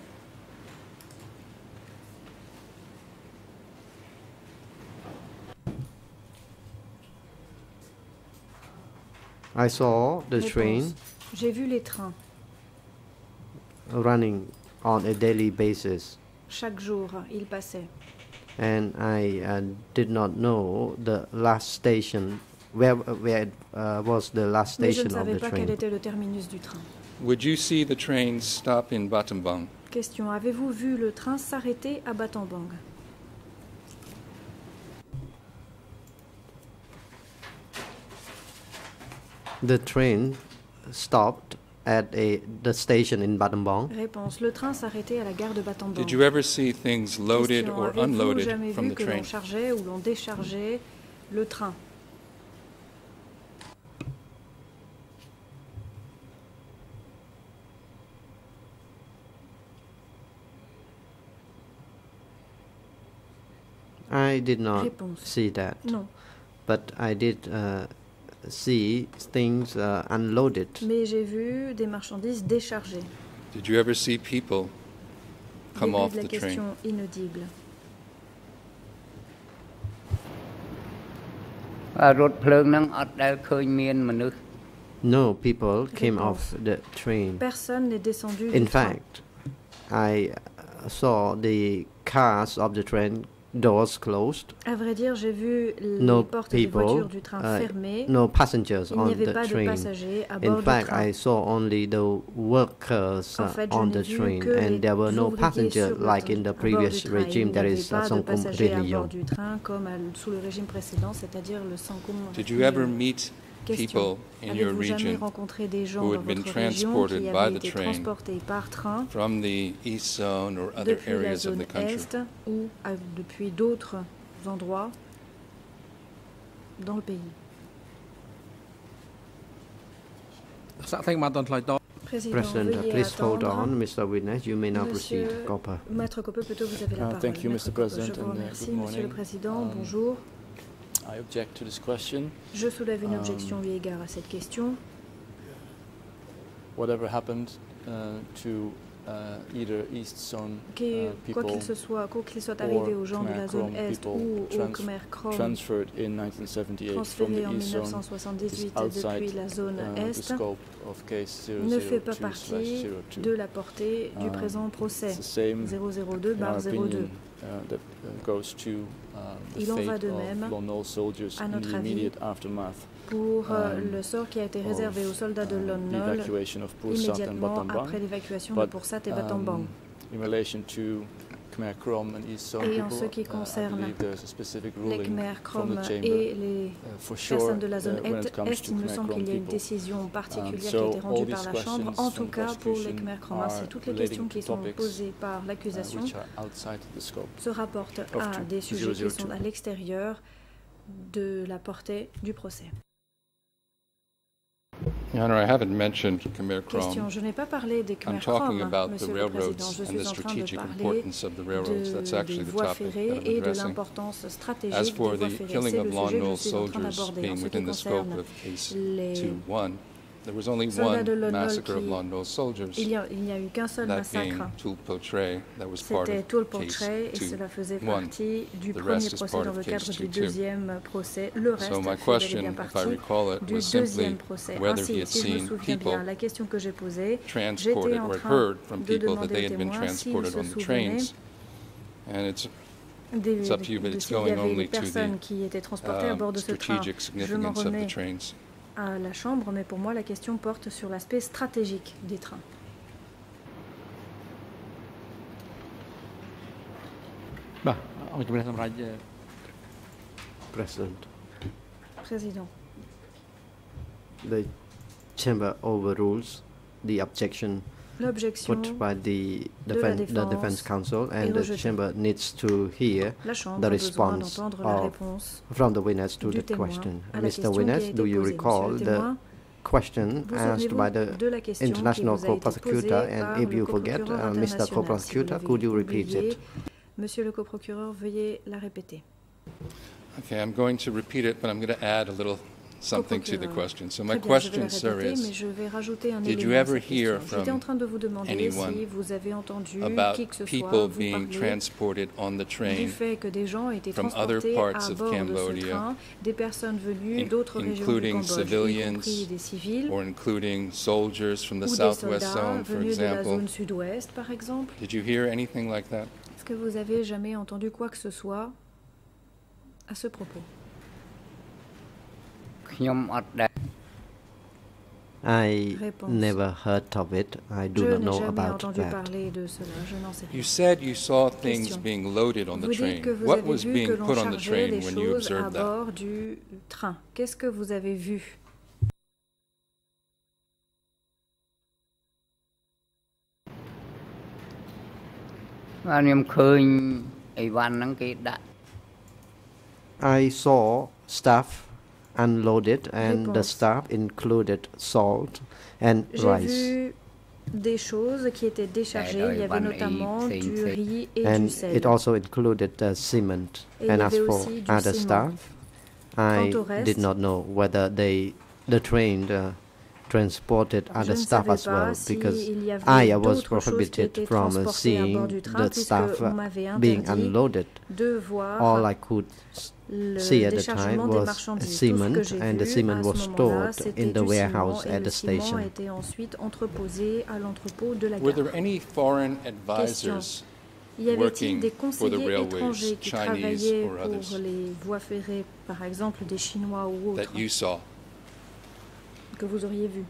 I saw the Réponse. train J'ai vu les trains. running on a daily basis, Chaque jour, ils passaient. and I did not know the last station. Where was the last Mais je ne station of savais the pas quel train? était le terminus du train. Would you see the trains stop in Battambang? Question. Avez-vous vu le train s'arrêter à Battambang? The train stopped at the station in Battambang. Réponse. Le train s'arrêtait à la gare de Battambang. Did you ever see things loaded Question. or Avez-vous unloaded jamais from vu the que l'on train? chargeait ou l'on déchargeait le train? I did not Réponse. see that, Non. but I did see things unloaded. Mais j'ai vu des marchandises déchargées. Did you ever see people come Début off de la the train? question inaudible. បាទរថភ្លើងហ្នឹងអត់ដែលឃើញមានមនុស្ស No people came Réponse. off the train. Personne n'est descendu In du train. fact, I saw the cars of the train doors closed. À vrai dire, j'ai vu les No portes des people, voitures du train fermées. no passengers Il n'y on avait the pas de train. passagers à In bord du fact, train. I saw only the workers En fait, je on n'ai the vu train, que les and there were no ouvriers passengers sur le like in train- the à bord previous du train. regime. Il There n'y is avait pas de Sangkum passagers à bord Rilio. du train comme sous le régime précédent, c'est-à-dire le Sankum. Did you ever meet Question. people in your Avez-vous jamais region rencontré des gens who dans had been votre région transported qui by avaient the été train transportés par train from the east zone or other depuis la areas of zone the country? Est ou depuis d'autres endroits dans le pays. សាក់ថេងបានតន់ឆ្លើយតប Président, President, veuillez please hold attendre. on. Mr. Witness, you may now proceed. Monsieur Copper. Maître Koppe, plutôt vous avez la parole. Thank you, Maître Mr. Koppe, President, je vous and, remercie, good Monsieur le morning. Président. Bonjour. I object to this question. Je soulève une objection eu égard à cette question. Whatever happened to either East Zone Quoi people qu'il soit arrivé aux gens de la zone Khmer Est Krom ou aux people Khmer Krom transferred in 1978 from transférés the en East Zone is 1978 outside depuis la zone the Est scope of case ne fait pas partie 002/02. de la portée du présent procès It's the same, in our 002/02. opinion, that goes to the Il en va fate de of même, Lon Nol soldiers à in notre the avis, immediate aftermath pour le sort qui a été réservé aux soldats de Lon Nol evacuation of Pursat and immédiatement Battambang. après l'évacuation de But, Pursat et Battambang. In relation to Khmer Krom and East Zone Et en people, ce qui I concerne believe there's a specific les ruling Khmer from Krom the chamber et les for sure personnes de la zone when it comes Est, to il me Khmer semble Krom qu'il y a une people. décision particulière So qui a été rendue all par these la Chambre. questions En tout from cas, pour les prosecution Khmer Krom, are c'est toutes les relating questions qui to sont topics, posées par l'accusation which are outside the scope. se rapportent of à des sujets qui 002. sont à l'extérieur de la portée du procès. Your Honor, I haven't mentioned Khmer Question. Krom. Je n'ai pas parlé des I'm Khmer talking Krom, about the Monsieur le Président. railroads Je and the suis en train de strategic parler importance of the railroads. That's des actually the voies topic that ferrées I'm et de addressing. l'importance As stratégique for des voies the ferrées. killing C'est of le Lon sujet que Nol je suis en train soldiers d'aborder. En being ce qui within the scope concerne of Case les 2-1, there was only soldats de one Lon Nol massacre of qui- Lon Nol soldiers, il n'y a eu qu'un seul that being massacre. Tulpotray, that was part C'était of Toulpotray Case et cela faisait 2-1. partie du The premier rest is procès part dans of le case cadre du 2-2. deuxième procès. Le reste So my fait bel et question, bien if I partie recall it, du was simply deuxième procès. whether he Ainsi, had si je me seen souviens people bien, la question que j'ai posée, transported j'étais en or had train heard from de people that demander they aux had been témoins s'ils transported se on the souvenaient trains. And it's des, up to you, but de it's s'il y going avait only des to the personnes qui étaient transportées à bord de ce train. strategic Je m'en significance of the remets trains. à la Chambre, mais pour moi, la question porte sur l'aspect stratégique des trains. បាទអង្គជំរះសម្រាប់ President, Président, the chamber overrules the objection l'objection, put by the de la defense défense counsel, and est the rejetée. chamber needs to hear la Chambre the a besoin response d'entendre la of réponse from the witness to du the témoin question. à la Mr. question qui a Witness, été do you posée. recall Monsieur le the témoin, question vous asked souvenez-vous by the de la question international qui vous a été co-prosecutor? posée And par if le you forget, coprocureur Mr. international. Si vous Co-prosecutor, l'avez could you repeat oublié, it? Monsieur le coprocureur, veuillez la répéter. Okay, I'm going to repeat it, but I'm going to add a little something to the Coprocureur. question. So Très my bien, question, je sir, vais la répéter, mais is je vais rajouter un did you élément à ever cette hear question. J'étais en train de vous demander anyone si vous avez entendu about qui que ce soit people vous being parler transported on the du train fait que des gens étaient from other transportés parts à of bord de ce Cambodia, train, des personnes venues d'autres régions du including Cambodge, y civilians compris des civils or including soldiers from the ou des southwest soldats zone, for venus de la example? zone sud-ouest, par exemple. Did you hear anything like that? Est-ce que vous avez jamais entendu quoi que ce soit à ce propos? ខ្ញុំអត់ដែល I Réponse. never heard of it. I Je do not n'ai know jamais about entendu that. parler de cela, je n'en sais You rien. said you saw things Question. being loaded on the Vous dites train. que vous What avez was vu que being l'on put on the chargeait train des when you choses à observed that? bord du train. Qu'est-ce que vous avez vu? ខ្ញុំឃើញអីវ៉ាន់ហ្នឹងគេដាក់ I saw stuff unloaded, and the Réponse. stuff included salt and J'ai rice. vu des choses qui étaient déchargées. Il y avait notamment du riz et And du sel. it also included cement. Et il And y as avait for aussi du other ciment. stuff, I Quant au reste, did not know whether the train transported Je other ne stuff savais as well, pas because s'il y avait I was d'autres choses qui prohibited étaient from transportées à bord seeing du train, the stuff puisqu'on m'avait being interdit unloaded. de voir All I could le see at the déchargement time des was marchandises. Tout ce que cement, j'ai and the vu cement à was ce moment-là, stored c'était in the du warehouse ciment, et at le the ciment station. a été ensuite entreposé à l'entrepôt de la Were gare. there any foreign advisors Y avait-il working des for the conseillers railways, étrangers qui Chinese travaillaient or pour others, les voies ferrées, par exemple des Chinois ou autres, that you saw? que vous auriez vu?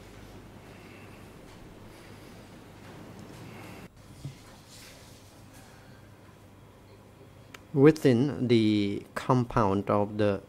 Within the compound of the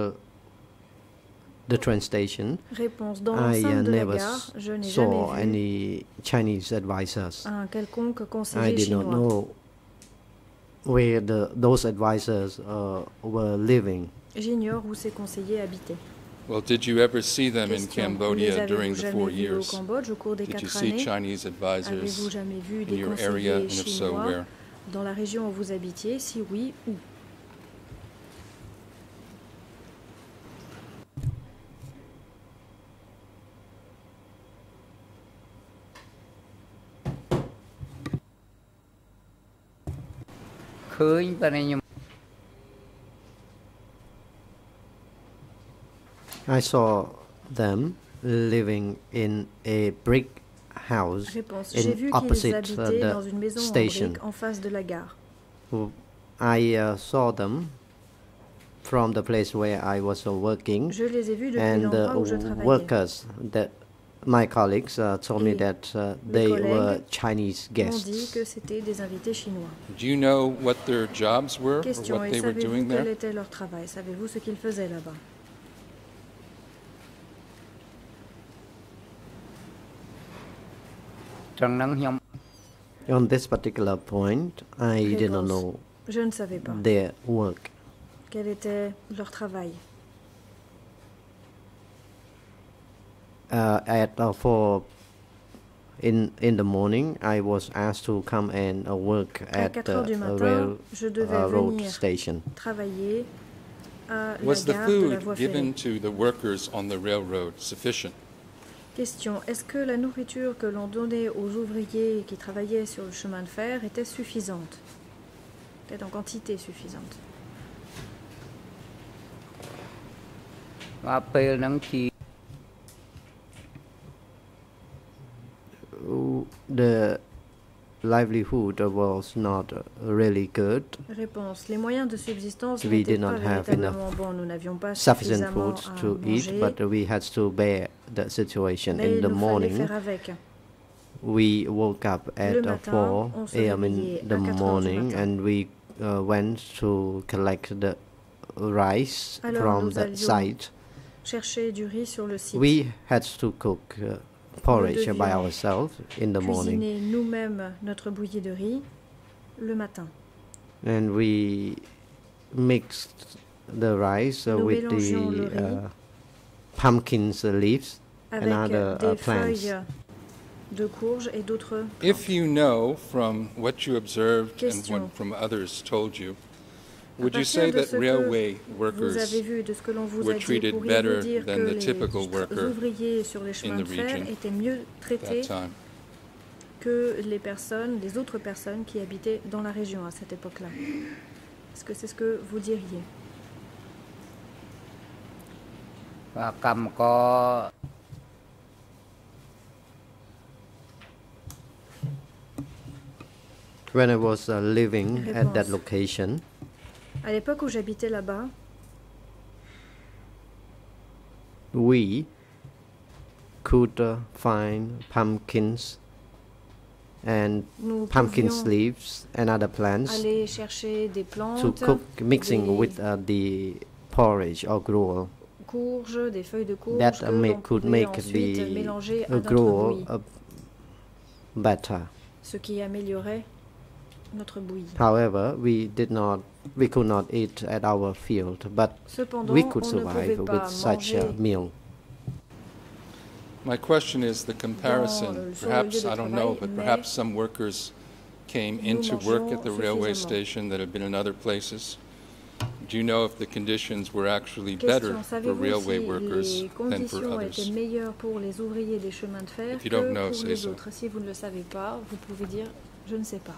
train station, Réponse. Dans I l'enceinte de la never gare, je n'ai saw jamais vu any Chinese advisors. un quelconque I conseiller did not chinois. know where those advisors were living. J'ignore où ces conseillers habitaient. Well, did you ever see them in Question. Cambodia Les during avez-vous the jamais 4 vus au years? Cambodge au cours des Did you 4 see années? Chinese advisors Avez-vous jamais vu in des your area, and conseillers if so, chinois where? dans la région où vous habitiez? Si oui, où? I saw them living in a brick house Réponse. J'ai vu in qu'ils opposite habitaient dans une the maison en station. briques en face de la gare. I saw them from the place where I was working, Je les ai vus depuis and the l'endroit où je travaillais. workers, my colleagues, told me Et that mes they collègues were Chinese On dit guests. que c'était des invités chinois. Do you know what their jobs were or Question. what Et they were savez-vous doing quel there? était leur travail? Savez-vous ce qu'ils faisaient là-bas? On this particular point, I did not Réponse. know Je ne savais pas. their work. Quel était leur travail? In the morning, I was asked to come and work À at 4 heures du the matin, je devais road venir station. travailler à la Was the gare de la food voie given ferrée. to the workers on the railroad sufficient? Question. Est-ce que la nourriture que l'on donnait aux ouvriers qui travaillaient sur le chemin de fer était suffisante? Était en quantité suffisante? The livelihood was not really good. Réponse. Les moyens de subsistance We n'étaient did pas not have véritablement bons. Nous n'avions pas Sufficient suffisamment food à to eat, manger, but we had to bear the situation. mais In il the nous fallait morning, faire avec. we woke up at Le matin, 4 on se a.m. réveillait in à the 4 heures du morning, matin. and we went to collect the rice Alors, from nous the allions site. chercher du riz sur le site. We had to cook porridge by devions ourselves in the morning, Cuisiner nous-mêmes notre bouillie de riz le matin. and we mixed the rice Nous with mélangions le the riz pumpkin leaves and avec other des plants. feuilles de courge et d'autres If you know from what you observed and Question. what from others told you, À would you partir say de that ce que railway vous workers avez vu, de ce que l'on vous were a dit, treated pourriez-vous better dire than que the les typical worker ouvriers sur les chemins in de the fer region étaient mieux at traités that time? que les autres personnes qui habitaient dans la région à cette époque-là? Est-ce que c'est ce que vous diriez? When I was living at that Réponse. location, À l'époque où j'habitais là-bas, we could find pumpkins and nous pumpkin pouvions leaves and other plants aller chercher des to plantes, cook, mixing des with the porridge or gruel. courges, des feuilles de courge That que l'on could pouvait make ensuite the mélanger à notre gruel bouillie, better. ce qui améliorait notre bouillie. However, we could not eat at our field, but Cependant, we could on ne pouvait survive pas with such a manger meal. My question is the comparison. sur le lieu Perhaps, de I don't know, travail, but mais perhaps some workers came nous into work at the mangeons railway suffisamment. station that had been in other places. Do you know if the conditions were actually better Question, for savez-vous railway si workers les than for conditions others? étaient meilleures pour les ouvriers des chemins de fer If you que don't know, pour say les so. autres? Si vous ne le savez pas, vous pouvez dire « je ne sais pas ».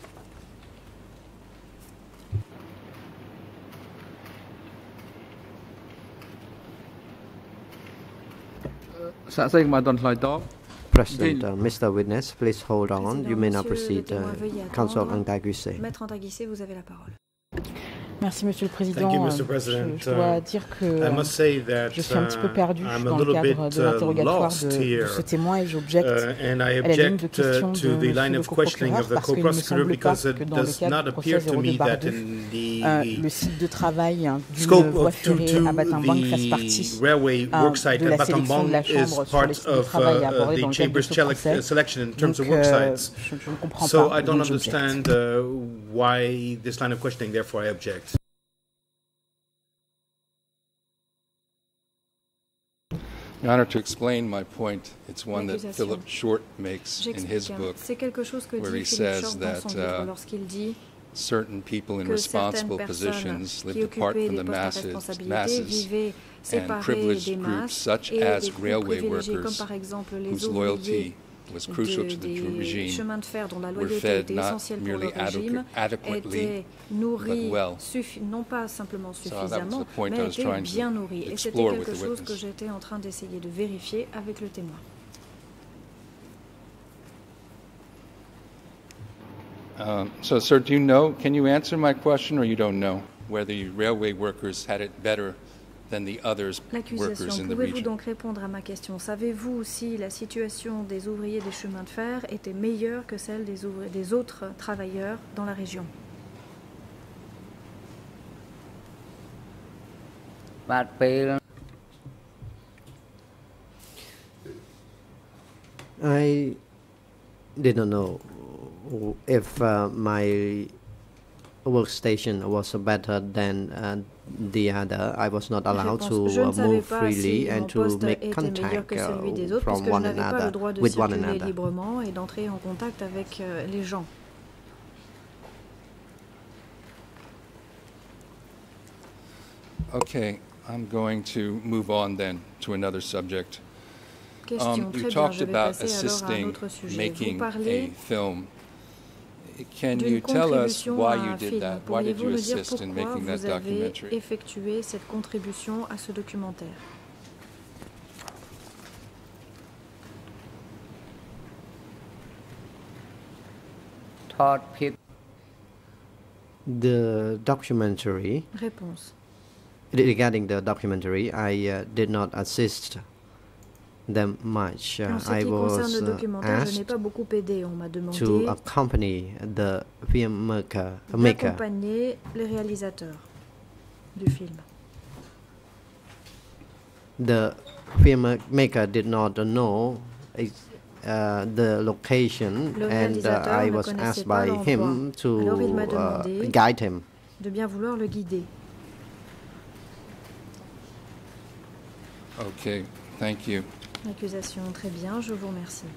President, Mr. Witness, please hold on. Président, You may now Monsieur le proceed. témoin, veuillez Council attendre. Antaguisse. Maître Antaguisse, vous avez la parole. Merci, Monsieur le Président. Thank you, Mr. President. Je dois dire que I must say that je suis un petit peu perdu I'm a dans le little cadre bit de l'interrogatoire lost de here. ce témoin et j'objecte And I à la ligne de object question to de the Monsieur line le of questioning co-procureur of the parce qu'il ne me co-prosecutor semble pas because que it dans le does cadre not du appear procès to me that 02/2, in le site de travail d'une scope voie of ferrée à Battambang fasse the partie railway worksite de at la sélection de Battambang la is Chambre sur les part sites de of travail abordés dans the le cadre de Chamber's ce procès. selection in terms of Donc, worksites. je ne comprends So pas. I don't donc j'objecte. understand why this line of questioning, therefore I object. Your Honor, to explain my point, it's one that L'accusation. Philip Short makes in his J'explique. book, C'est quelque chose que where dit he Philippe says Short dans son that, livre lorsqu'il dit certain people in que certaines responsible personnes positions lived qui apart occupaient from des the postes à masses, responsabilité vivaient and séparés privileged des groups masses such et as des groupes railway privilégiés comme workers par exemple les whose ouvriers loyalty was crucial to the des regime chemins de fer dont la were loyauté fed était not essentielle pour le merely régime adequately, étaient nourris but well. non pas simplement that was suffisamment the point I mais was étaient trying to bien nourris et c'était explore with quelque the chose que witness. j'étais en train d'essayer de vérifier avec le témoin. So, sir, do you know, can you answer my question, or you don't know whether the railway workers had it better than the others workers L'accusation, in the pouvez-vous region? donc répondre à ma question? Savez-vous si la situation des ouvriers des chemins de fer était meilleure que celle des autres travailleurs dans la région? បាទពេល I did not know if my workstation was better than the other. I was not allowed to Je ne savais move pas freely si and mon to poste make était meilleur contact que celui des autres from puisque je one n'avais pas le another droit de with one circuler another. librement et d'entrer en contact avec les gens. Okay, I'm going to move on then to another subject. Question, You très bien, talked je vais about passer alors à un assisting autre sujet. Vous making a parlez film. Can d'une you tell us contribution why à you un did film. that? Why did Pourriez-vous you me dire assist in pourquoi making that vous avez documentary? effectué cette contribution à ce documentaire? ថតភាព The documentary, Réponse. regarding the documentary, I did not assist them much. En ce I qui concerne was le documentaire, je n'ai asked pas beaucoup aidé. On m'a demandé to accompany the filmmaker maker. d'accompagner les réalisateurs du film. The filmmaker did not know the location, Le and réalisateur I ne was connaissait asked pas by l'endroit. him to Alors il m'a demandé guide him. de bien vouloir le guider. Okay, thank you. L'accusation, très bien, je vous remercie.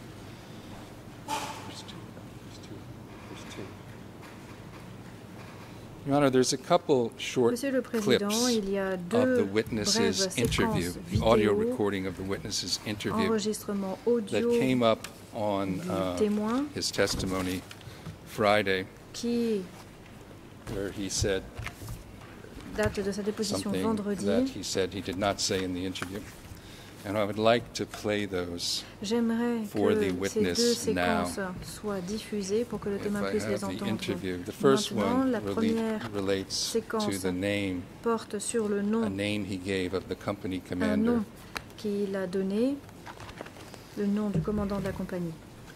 Your Honor, there's a couple short Monsieur le Président, clips il y a of the deux witness's brèves interview, séquences the audio vidéo, recording of the witness's interview enregistrement that audio came up on du témoin his testimony Friday, qui where he said date de sa déposition something vendredi. that he said he did not say in the interview. And I would like to play those J'aimerais for the que ces deux witness now. séquences soient diffusées pour que le If témoin I puisse les have the entendre. interview, the first Maintenant, one la première relates to séquence the name, porte sur le a nom, name he gave of the company un commander. nom qu'il a donné, le nom du commandant de la compagnie.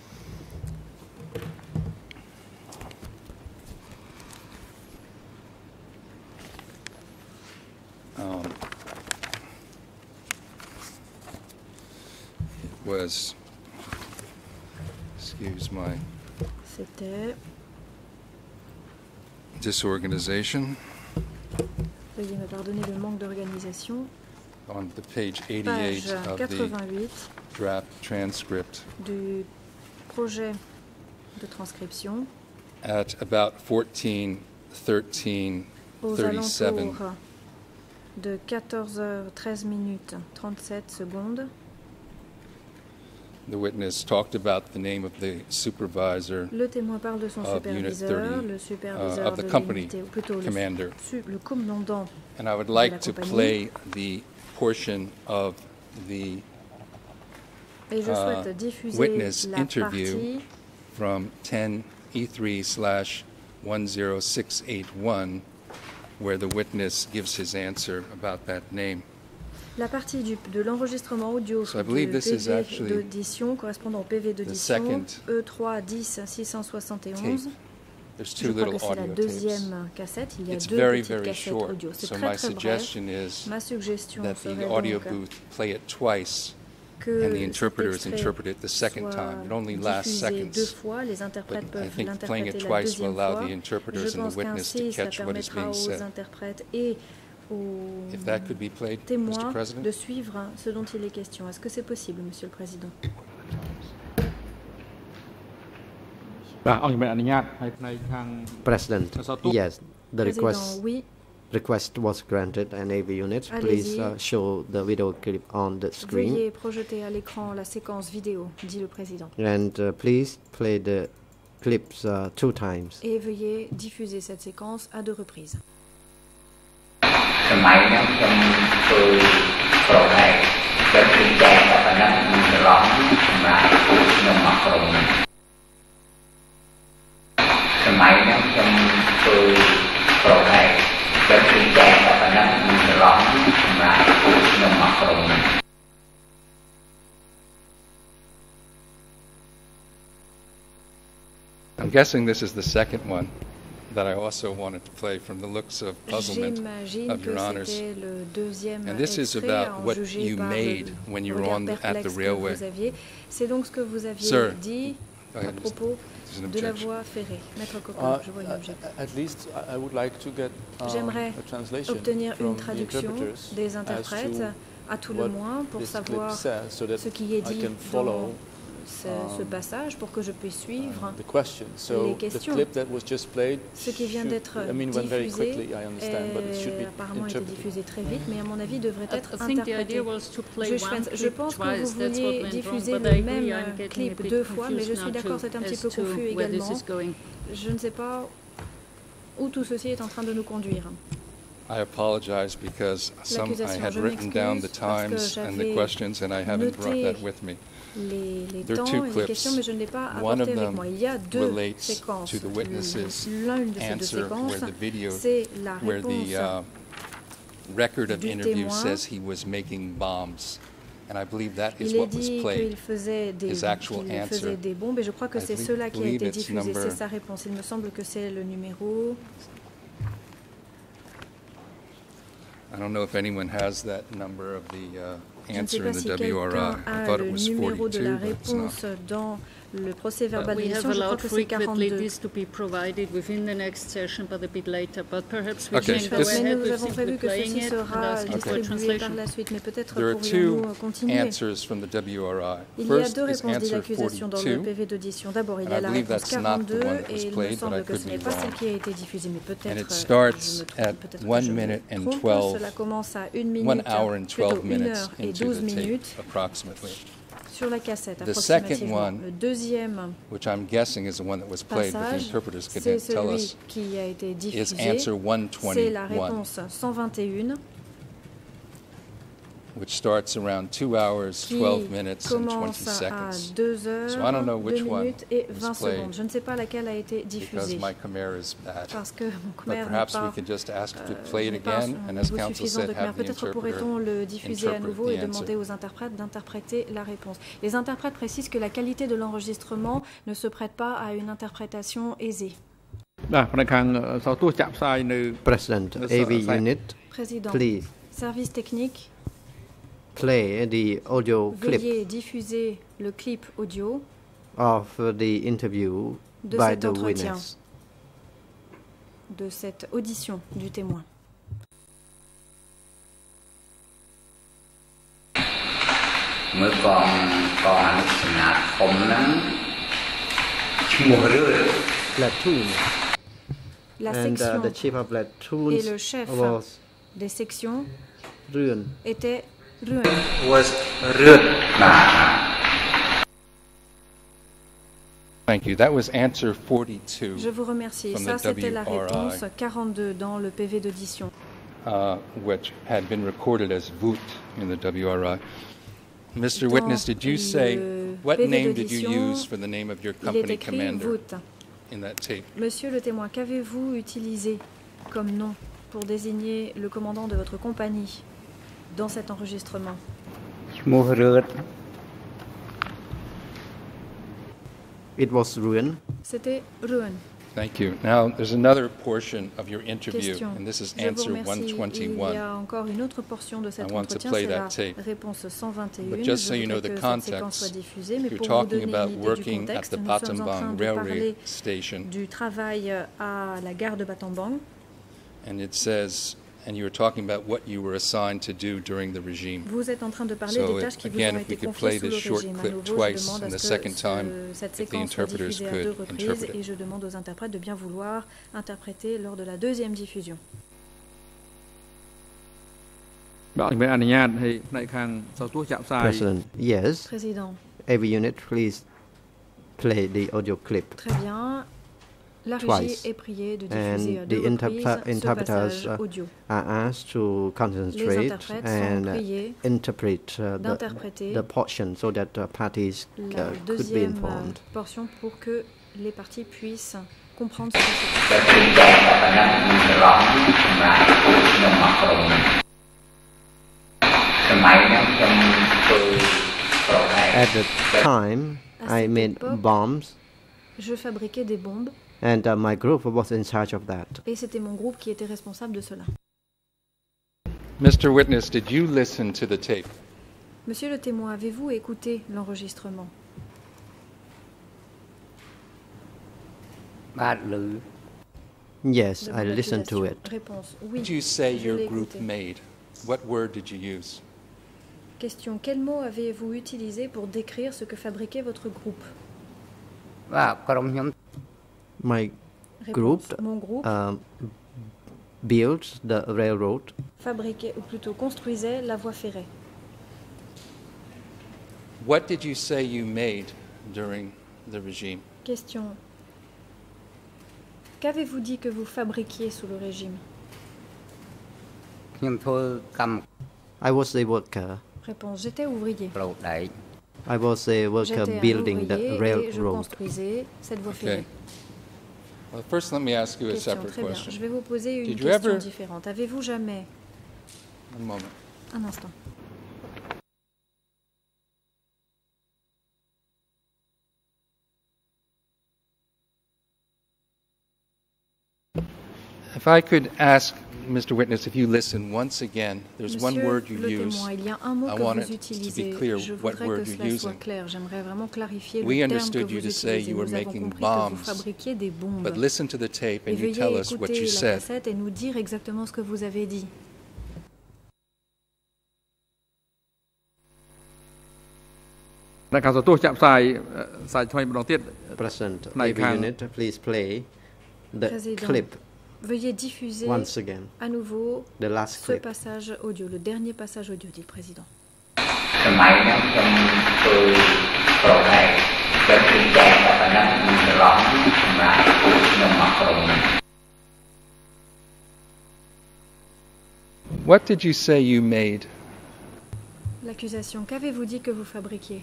It was, excuse my C'était, disorganization, veuillez me pardonner le manque d'organisation, on the page 88 page of the 88 draft transcript. du projet de transcription. At about 14:13:37, Aux alentours de 14h13 minutes 37 secondes, the witness talked about the name of the supervisor le témoin parle de son of Unit superviseur, 30, le superviseur of the de company l'unité, ou plutôt commander. le commandant. And I would de like la to compagnie. play the portion of the Et je souhaite diffuser witness la interview partie from 10E3/10681 where the witness gives his answer about that name. La partie de l'enregistrement audio So I du believe this is PV actually d'audition correspondant au PV d'audition second E3 10 671. There's Je two crois little que c'est la audio tapes. deuxième cassette. Il y a It's deux very, petites very cassettes short. audio. C'est So très my très bref. suggestion is Ma suggestion that serait the audio donc booth play it twice que and the cet interpreters extrait interpret it the second soit time. It only lasts diffusé deux seconds. fois, les interprètes But I peuvent think playing it l'interpréter la twice will deuxième allow fois. the interpreters Je and pense the witness to qu'ainsi, ça catch what is permettra being aux said. interprètes et aux If that could be played, Mr. témoins President? de suivre ce dont il est question. Est-ce que c'est possible, Monsieur le Président? បាទអង្គជំរាបអនុញ្ញាតហើយផ្នែកខាង President, yes, the Président, oui. request was granted, and AV unit, please Allez-y. show the video clip on the screen, Veuillez projeter à l'écran la séquence vidéo, dit le Président. and please play the clips 2 times. Et veuillez diffuser cette séquence à 2 reprises. សម័យហ្នឹងខ្ញុំធ្វើប្រហែលតែពីចែកតែប៉ុណ្ណឹងមានច្រឡំសម្រាប់ពួកខ្ញុំមកក្រុមសម័យហ្នឹងខ្ញុំធ្វើប្រហែលតែពីចែកតែប៉ុណ្ណឹងមានច្រឡំសម្រាប់ពួកខ្ញុំមកក្រុម I'm guessing this is the second one that I also wanted to play from the looks of puzzlement J'imagine of que Your Honors. c'était le deuxième And this is extrait à about en what juger you par made le when you were regard at the perplexe que railway. vous aviez. C'est donc ce que vous aviez Sir, dit go à ahead, propos There's an de la objection. voie ferrée. Maître Coquelin, je vois une objection. At least I would like to get J'aimerais a translation obtenir from une the traduction interpreters des as interprètes, to à tout le what moins, pour this clip savoir says, so that ce qui est I dit can dans follow ce passage, pour que je puisse suivre the question. So les the questions. clip that was just played Ce qui vient should- d'être I mean, went very diffusé quickly, I understand, but it should be apparemment été interpreted. diffusé très vite, mais à mon avis devrait être I think the interprété. idea was to play Juge one Spence, je clip pense que twice, vous that's what vouliez went diffuser wrong, but le I agree, même I'm getting a clip bit 2 fois, mais je confused suis now d'accord, too c'est un petit as peu to confus where this également. is going. Je ne sais pas où tout ceci est en train de nous conduire. I apologize because I had je written down the m'excuse parce que times and the j'avais questions and I haven't brought noté that with me. Les There are temps two et les clips. questions, mais je ne l'ai pas One apporté of avec them moi. Il y a 2 relates séquences. to the witness's L'une de ces 2 answer séquences, where the video, c'est la where réponse the record of du interview témoin. says he was making bombs. And I believe that is Il est what was dit played. qu'il faisait His actual qu'il answer. faisait des bombes, et je crois que I c'est believe- cela qui a believe été it's diffusé. number- C'est sa réponse. Il me semble que c'est le numéro. I don't know if anyone has that number of the Je ne sais answer pas in the si WRI. quelqu'un I a thought le it was numéro de la 42, but it's not. réponse dans le procès verbal We have d'édition. Je crois allowed que c'est frequently 42. this to be provided within the next session, but a bit later. But perhaps we Okay, can go this- Mais ahead nous with avons prévu simply que playing ceci it and sera asking for a distribué par translation. la suite, mais peut-être There are pourrions-nous two continuer. answers from the WRI. Il y a First 2 is réponses answer d'accusation dans le 42. PV d'audition. D'abord, il y And a I la believe réponse that's not the 42 one that was et il me played, but semble I que could ce n'est be pas celle wrong. qui a été diffusée, mais And peut-être it je starts me trompe, at peut-être que 1 je me minute and trompe. 12 Cela commence à 1 1 minute, hour and 12 plutôt 1 minutes heure et into 12 the tape, minutes approximately, sur la cassette, The second approximativement. one, Le deuxième which I'm guessing is the one that was played, but the passage, interpreters could c'est tell celui us, qui a été is diffusé. answer C'est la 121, réponse 121 which starts around 2 hours, qui 12 minutes, and 20 commence à seconds. 2 heures, So I don't know 2 which one minutes et was 20 played secondes. Je ne sais pas laquelle a été because diffusée. my Khmer is bad. Parce que mon But Khmer n'est perhaps we pas, could just ask to play it n'est pas again, un and as niveau counsel suffisant said, de Khmer. have the Peut-être interpreter pourrait-on le diffuser à interpret nouveau et the demander answer. aux interprètes d'interpréter la réponse. Les interprètes précisent que la qualité de l'enregistrement ne se prête pas à une interprétation aisée. បាទផ្នែកខាងសោទស្សន៍ចាក់ផ្សាយនៅ President, AV unit, Président, please service technique, play the audio clip veuillez diffuser le clip audio of the interview de by cet the entretien, witness. de cette audition du témoin. មើលកងអនុស្នាធំហ្នឹងឈ្មោះរឿន Platoon. La And section the chief of et platoons le chef was des sections Ruan. était Ruan. was រឿនបាទ Thank you. That was answer 42, Je vous remercie. From Ça, the c'était la WRI. réponse 42 dans le PV d'audition. which had been recorded as Voot in the WRI. Mr. Dans Witness, did you say, le what PV name did you d'audition, use for the name of your Il est company écrit commander Vout. in that tape? Monsieur le témoin, qu'avez-vous utilisé comme nom pour désigner le commandant de votre compagnie dans cet enregistrement? It was Ruan. C'était Ruan. Thank you. Now, there's another portion of your interview, Question. and this is Je vous answer remercie. Il y 121. a encore une autre portion de cet I want to entretien, play c'est la that tape. réponse 121. But just Je so you know voudrais the que cette séquence soit context, diffusée, mais you're pour vous talking donner une about idée du working at contexte, the nous sommes en train Battambang de Railway parler Station, du travail à la gare de Battambang. and it says, and you were talking about what you were assigned to do during the regime. Vous êtes en train de parler So des tâches qui vous again, ont if été we could confiées play sous this le short régime. À clip nouveau, je twice, demande and à the ce second time, que cette if the séquence soit interpreters diffusée à could 2 reprises interpret it. et je demande aux interprètes de bien vouloir interpréter lors de la deuxième diffusion. បាទជំរាបអនុញ្ញាតឲ្យផ្នែកខាងសោតួចាក់ផ្សាយ President, yes. Président. Every unit, please play the audio clip. Très bien. La régie Twice. est priée de And diffuser à the deux reprises ce interpreters passage audio. are asked to Les concentrate interprètes sont and priés interpret d'interpréter the portion so that parties la could be deuxième informed. portion pour que les parties puissent comprendre ce qui se passe. จะชี้แจงกับคณะมีฉลองชำระผู้นำมาครองสมัยนั้นจะมีปืนโปรไทย At the time, I made bombs, Je fabriquais des bombes and my group was in charge of that. et c'était mon groupe qui était responsable de cela. Mr. Witness, did you listen to the tape? Monsieur le témoin, avez-vous écouté l'enregistrement? បាទឮ Yes, I Demande listened to d'accusation. it. Réponse What oui. did you say je your l'ai group écouté. made? What word did you use? Question. Quel mot avez-vous utilisé pour décrire ce que fabriquait votre groupe? បាទក្រុមខ្ញុំ My Réponse. group Mon groupe built the railroad. fabriquait, ou plutôt construisait la voie ferrée. What did you say you made during the regime? Question. Qu'avez-vous dit que vous fabriquiez sous le régime? ខ្ញុំធ្វើកម្ម I was a worker. Réponse. J'étais ouvrier. ប្រដែក I was a worker J'étais un building the ouvrier et je railroad. construisais cette voie Okay. ferrée. Well, first, let me ask you a Question. separate Très bien. question. Je vais vous poser une Did you question ever- différente. Avez-vous jamais... One moment. Un instant. If I could ask Mr. Witness, if you listen once again, there's one Monsieur word you le use. témoin, il y a un mot I que want vous it to be utilisez. clear Je what voudrais word que you're cela soit using. clair. J'aimerais vraiment clarifier We le terme que understood vous you to say utilisez. you were Nous avons making compris que vous bombs, fabriquiez des bombes. But listen to the tape Et and you veuillez tell us what écouter you la said. cassette et nous dire exactement ce que vous avez dit. នៅខាងសោតួចាក់ផ្សាយសាយថ្មីម្ដងទៀត President, Like every hand. unit, please play the Président. clip Veuillez diffuser once again. à nouveau The last ce clip. passage audio, le dernier passage audio, dit le président. สมัยนั้นจะมีปืนโปรไทยจะชี้แจงกับคณะมีฉลองชำระผู้นำมาครอง What did you say you made? L'accusation. Qu'avez-vous dit que vous fabriquiez?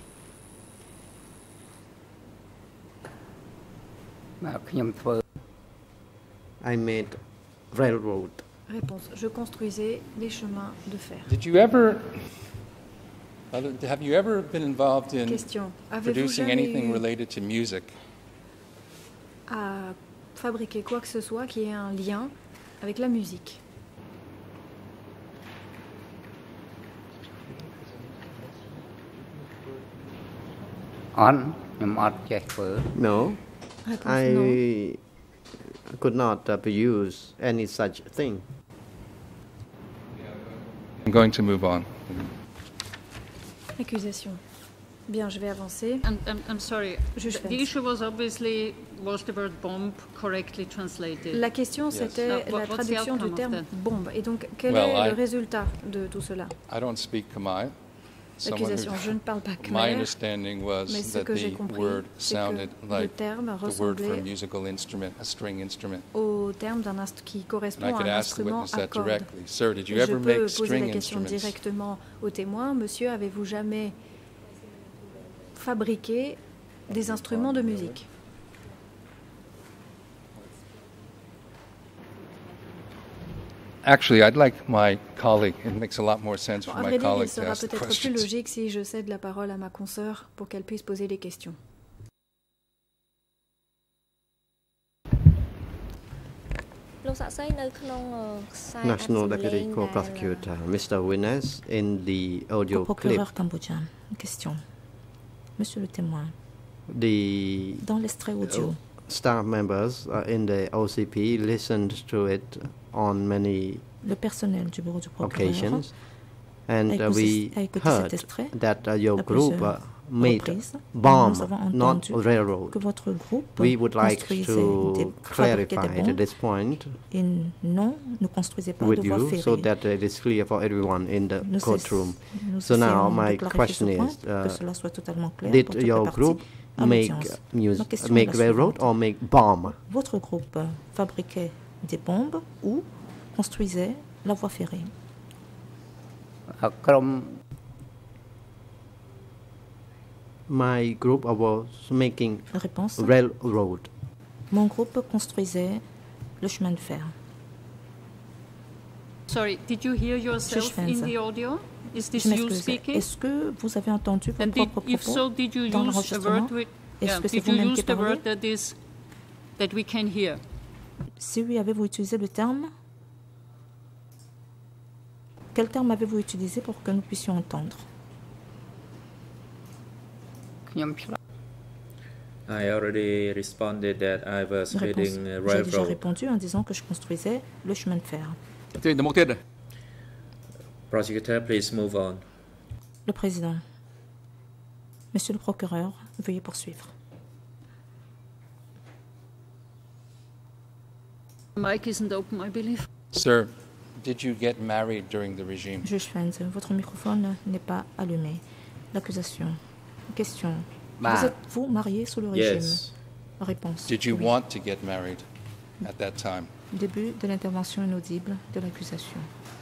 បាទខ្ញុំធ្វើ I made railroad. Réponse. Je construisais les chemins de fer. Did you ever, have you ever been involved in Question. Avez-vous producing jamais anything eu related to music? à fabriquer quoi que ce soit qui ait un lien avec la musique? On ខ្ញុំអត់ចេះធ្វើ No, Réponse non. I could not produce any such thing. I'm going to move on. Accusation. Bien, je vais avancer. I'm sorry. Juge The Fentz. issue was obviously, was the word bomb correctly translated? La question, c'était Now, la what's the traduction du outcome of terme that? bombe. Et donc, quel Well, est le I- résultat de tout cela? I don't speak Khmer. L'accusation, je ne parle pas My khmer, understanding was mais ce that que j'ai the compris, word c'est que sounded le like terme the word for a ressemblait musical instrument, a string instrument. au terme qui And correspond I à could un ask the instrument witness à that cordes. directly. Sir, did you Et je ever peux make poser string la question instruments? directement au témoin. Monsieur, avez-vous jamais fabriqué des instruments de musique? Actually, I'd like my colleague, it makes a lot more sense Bon, for à my vrai dire, il colleague to sera ask the peut-être plus questions. logique si je cède la parole à ma consoeur pour qu'elle puisse poser les questions. National Deputy Co-Prosecutor, Mr. Witness, in the audio clip, Procureur cambodgien, question. Monsieur le témoin, dans l'extrait audio, staff members in the OCP listened to it on many le personnel du bureau du procureur occasions, and a we écouté heard cet extrait that your à group plusieurs made reprises. bomb, Nous avons not entendu railroad. que votre groupe We would like construisait to fabriquait des clarify at bombes this point et non, ne construisait pas with de voies you so ferrées. that it is clear for everyone in the Nous courtroom. nous So now essayons de my clarifier question ce point, is, que cela soit totalement clair did pour toutes les your parties group à make l'audience. Ma question est make la railroad suivante. or make bomb? Votre groupe fabriquait des bombes ou construisait la voie ferrée? My group was making Réponse. railroad. Mon groupe construisait le chemin de fer. Sorry, did you hear yourself in the audio? Is this Je you m'excuse. speaking? Est-ce que vous avez entendu vos And propres if so, propos did you dans use a l'enregistrement? word with, Est-ce que c'est did you vous-même qui use the parlez? word that we can hear? Si oui, avez-vous utilisé le terme? Quel terme avez-vous utilisé pour que nous puissions entendre? I already responded that I was Réponse. building a J'ai déjà railroad. répondu en disant que je construisais le chemin de fer. Prosecutor, please move on. Le président. Monsieur le procureur, veuillez poursuivre. Mic isn't open, I believe. Sir, did you get married during the regime? Juge Fenz, votre microphone n'est pas allumé. L'accusation. Question. Vous êtes-vous marié sous le régime? Yes. Réponse. Did you Oui. want to get married at that time? Début de l'intervention inaudible de l'accusation.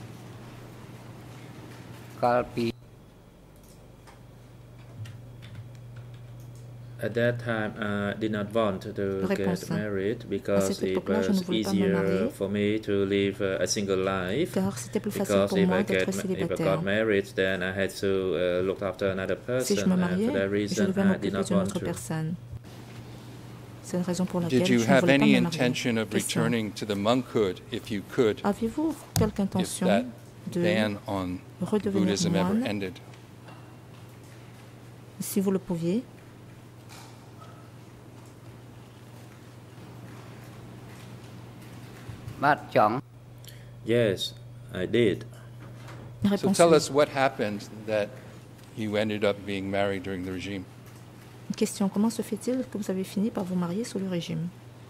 At that time, I did not want to Réponse. get married À because cette it époque-là, je ne was voulais pas me easier marier. for me to live a single life. Car c'était plus facile Because pour if moi I d'être if I célibataire. got married, then I had to look after another Si je person, me and mariais, for that je reason, devais I did m'occuper not d'une want autre to. personne. C'est une raison pour laquelle Did je you ne have voulais pas any me marier. intention of Question. returning to the monkhood if you could, Aviez-vous quelque if intention that de ban on redevenir Buddhism ever moine ended? si vous le pouviez? Yes, I did. So Réponse tell oui. us what happened that you ended up being married during the regime. Question. Comment se fait-il que vous avez fini par vous marier sous le régime?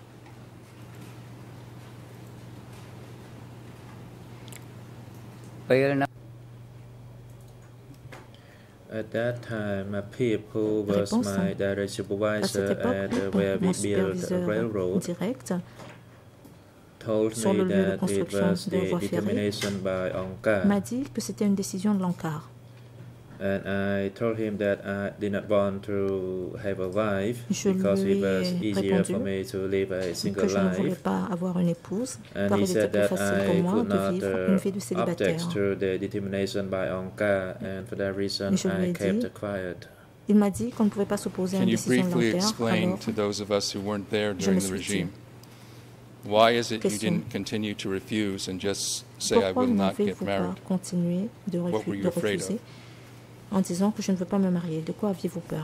At that time, Pip, who was Réponse. my direct À cette supervisor époque, at where we mon built a superviseur railroad, direct told sur me le lieu de that it construction was de the voie ferrée determination by Angkar. m'a dit que c'était une décision de l'ANCAR. And I told him that I did not want to have a wife Je because lui it was ai easier for répondu me to live a que single je ne voulais life. pas avoir une épouse, And car he il était said plus that facile pour I moi could de not vivre une vie de célibataire. object to the determination by Angkar, and for that reason Et je lui I ai kept dit, quiet. Il m'a dit qu'on ne pouvait pas s'opposer à Can une you décision de briefly l'ANCAR, explain alors to those of us who weren't there je during me the suis dit. regime, why is it you Question. didn't continue to refuse and just say, I Pourquoi will not get n'avez-vous pas married? continué de, What were you de afraid refuser of? en disant que je ne veux pas me marier? De quoi aviez-vous peur?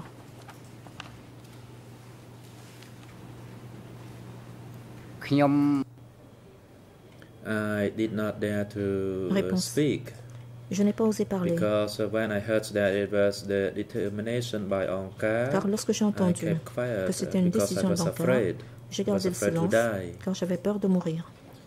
I did not dare to Réponse. speak Je n'ai pas osé parler, because when I heard that it was the determination by Angkar, car lorsque j'ai I entendu kept quiet que c'était une because I décision was d'ANCAR, afraid. j'ai I was gardé le afraid to silence, die. car j'avais peur de mourir.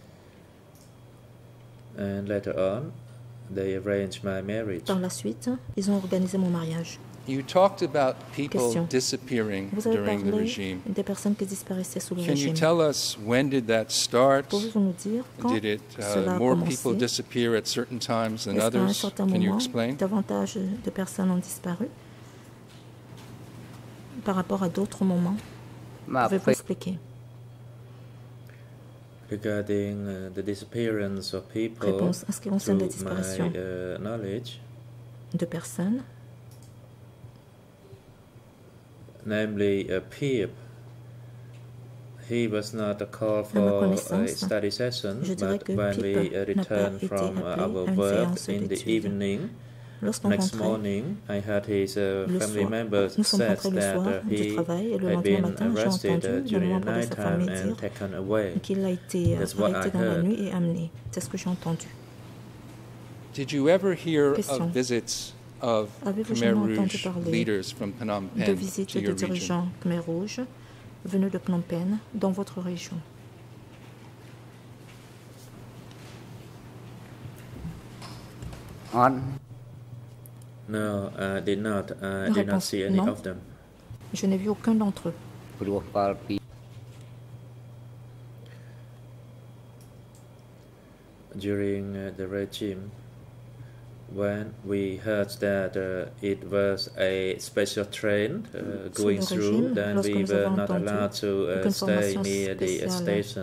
And later on, they arranged my marriage. Par la suite, ils ont organisé mon mariage. You talked about people Question. disappearing Vous avez during the parlé regime. des personnes qui disparaissaient sous le Can you régime. tell us when did that start? Pouvez-vous nous dire quand Did it cela a more commencé? people disappear at certain times than Est-ce qu'à un others? certain Can you moment, explain? davantage de personnes ont disparu par rapport à d'autres moments? Pouvez-vous expliquer? Regarding the disappearance of people, Réponse. En ce qui concerne la through disparition my knowledge, de personnes, namely Peep, he was not called à ma for a connaissance, study session, je dirais but que when Peep we n'a pas returned été from appelé our à une work séance in the d'études. evening, Lorsqu'on next rentrait morning, I had his le family soir, members nous sommes said rentrés le that soir du he travail et le had lendemain been matin, j'ai arrested entendu le during the membre de night sa time famille and dire taken away. qu'il a été That's what arrêté I dans la heard. nuit et amené. C'est ce que j'ai entendu. Did you ever hear Question. of visits of Avez-vous Khmer jamais entendu Rouge parler leaders from Phnom de Penh visites to de your region? dirigeants Khmer Rouge venus de Phnom Penh dans votre région? No, I did not. I did not Réponse, see any non. of them. Je n'ai vu aucun d'entre eux. During the regime, when we heard that it was a special train going le through, régime, then lorsque we nous were avons not entendu allowed to qu'une stay formation near the spéciale station,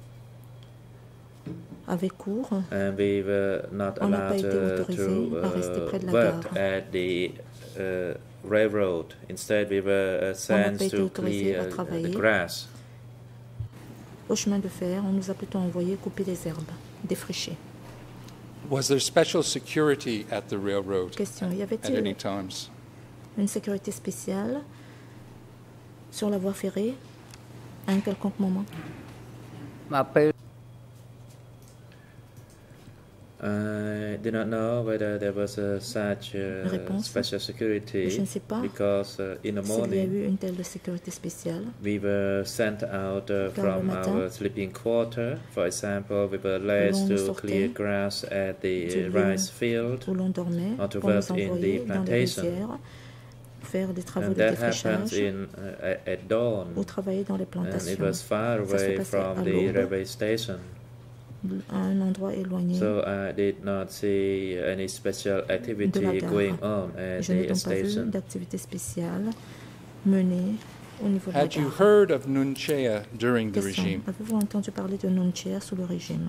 avait cours, and we were not on n'a pas allowed été autorisé à rester to près de la work gare. at the railroad. Instead, we were On n'a sent pas été to autorisé à clear the travailler grass. au chemin de fer. On nous a plutôt envoyé couper les herbes, défricher. Was there special security at the railroad Question, y at any avait-il times? une sécurité spéciale sur la voie ferrée à un quelconque moment? I did not know whether there was such Réponse. special security Je ne sais pas because in the s'il y a morning eu une telle sécurité spéciale. we were sent out le from matin, our sleeping quarter. For example, we were led l'on to sortait clear grass at du the lieu rice field où l'on dormait or to pour nous work in envoyer the dans les plantation. rizières, faire des travaux And de that happens défrichage at dawn, ou travailler dans les and it plantations. was far Ça se away passait from à the l'aube, railway station. à un endroit éloigné So I did not see any special de la activity gare. going on at Je n'ai the donc pas vu station. d'activité spéciale menée au niveau de la Had you gare. heard of Nunchea during the Question. regime? Avez-vous entendu parler de Nunchea sous le régime?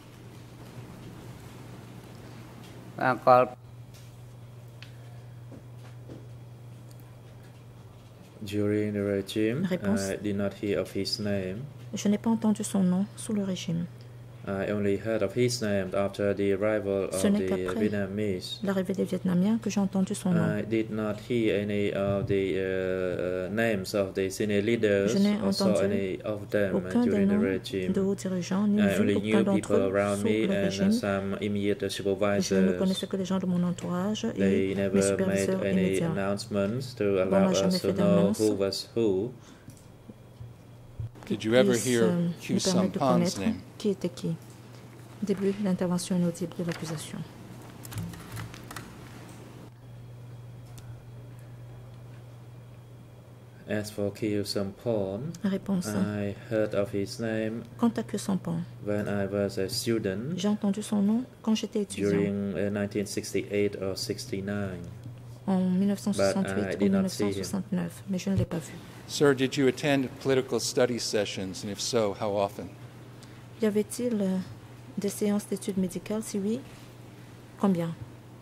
During the regime, Réponse. I did not hear of his name. Je n'ai pas entendu son nom sous le régime. I only heard of his name after the arrival Ce of n'est the qu'après Vietnamese. l'arrivée des Vietnamiens que j'ai entendu son nom. I did not hear any of the names of the senior leaders Je n'ai or saw entendu any of them aucun des during the noms regime. de hauts dirigeants, ni I vu only aucun knew d'entre people eux around sous me le and régime. some immediate Je ne supervisors. connaissais que les gens de mon entourage et They mes never made superviseurs any immédiats. announcements to On allow n'a jamais us to fait know d'annonce who was who. Did you ever puisse, hear nous Q permettre de Sampan's connaître name? qui était qui. Début d'intervention inaudible de l'accusation. As for Khieu Samphan, Réponse. I heard of his name Quant à Khieu Samphan, when I was a student j'ai entendu son nom quand j'étais étudiant during 1968 or 69. en But I 1968 ou did not see him. 1969, mais je ne l'ai pas vu. Sir, did you attend political study sessions, and if so, how often? Y avait-il des séances d'études médicales? Si oui, combien?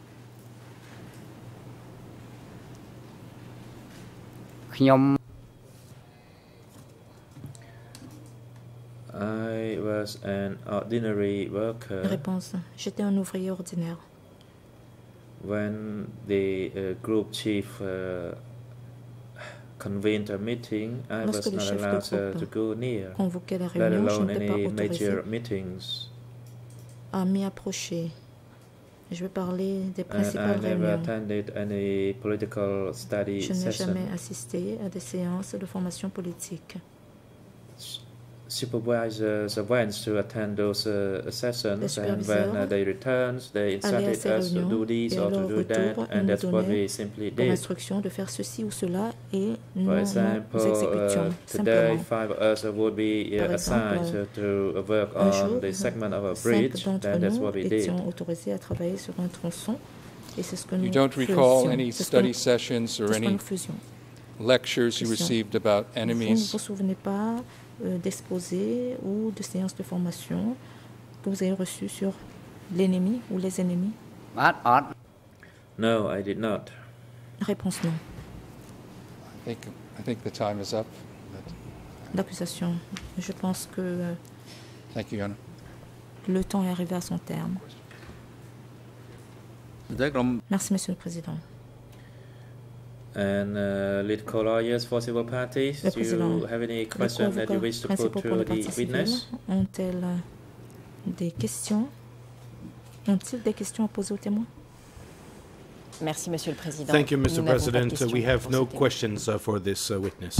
I was an ordinary worker. Réponse. J'étais un ouvrier ordinaire. When the group chief convened a meeting, I Lorsque was le not chef de allowed to groupe go near, convoquait la let réunion, je alone n'étais pas any autorisé major meetings. à m'y approcher. Je vais parler des And principales I never réunions. attended any political study Je n'ai session. jamais assisté à des séances de formation politique. Supervisors went to attend those sessions, Les and when superviseurs they returned, they allaient à instructed ces us to do réunions this et à or to leur do that, retour, ils and nous that's what donnaient we simply comme did. instruction de faire ceci ou cela et For nous example, exécutions today simplement. 5 of us would be Par assigned exemple, to work un on jour, the segment of a 5 bridge, d'entre and that's nous what we did. étions autorisés à travailler sur un tronçon et c'est ce que nous You don't recall faisions. any C'est ce que nous- study sessions or c'est ce que any nous faisions. lectures you Question. received about Vous ne enemies vous souvenez pas d'exposés ou de séances de formation que vous avez reçues sur l'ennemi ou les ennemis? No, I did not. Réponse non. I think the time is up. L'accusation. Je pense que Thank you, Your Honor. le temps est arrivé à son terme. Merci, Monsieur le Président. And lead co-lawyers for civil parties, Le do you have any questions that you wish to put principaux pour to les the parties civiles witness? ont-elles des questions? Ont-ils des questions à poser aux témoins? Merci, Monsieur le Président. Thank you, Nous Mr. n'avons pas de President. questions We have pour no ce témoin. questions for this witness.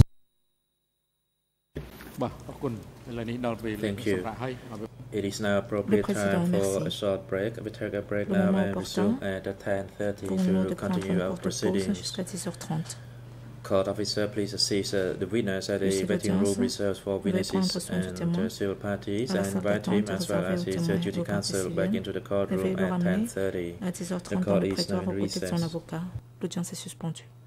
បាទអរគុណឥឡូវនេះដល់ពេល Thank you. សម្រាប់ហើយ It is now appropriate Le time Président, for merci. a short break. We take a break Le now moment and opportun resume at 10:30 Pour nous to de prendre continue une our courte pause proceedings. jusqu'à 10h30. Court officer, please assist the witness at the Monsieur waiting room l'audience, reserved for veuillez prendre witnesses soin du and témoin civil parties à la and salle invite him d'attente as well as réservée aux his témoins et duty aux parties counsel back civiles. into the Veuillez courtroom le at ramener 10:30. à The 10h30 dans court le is prétoire now aux in côtés de son recess. avocat. L'audience est suspendue.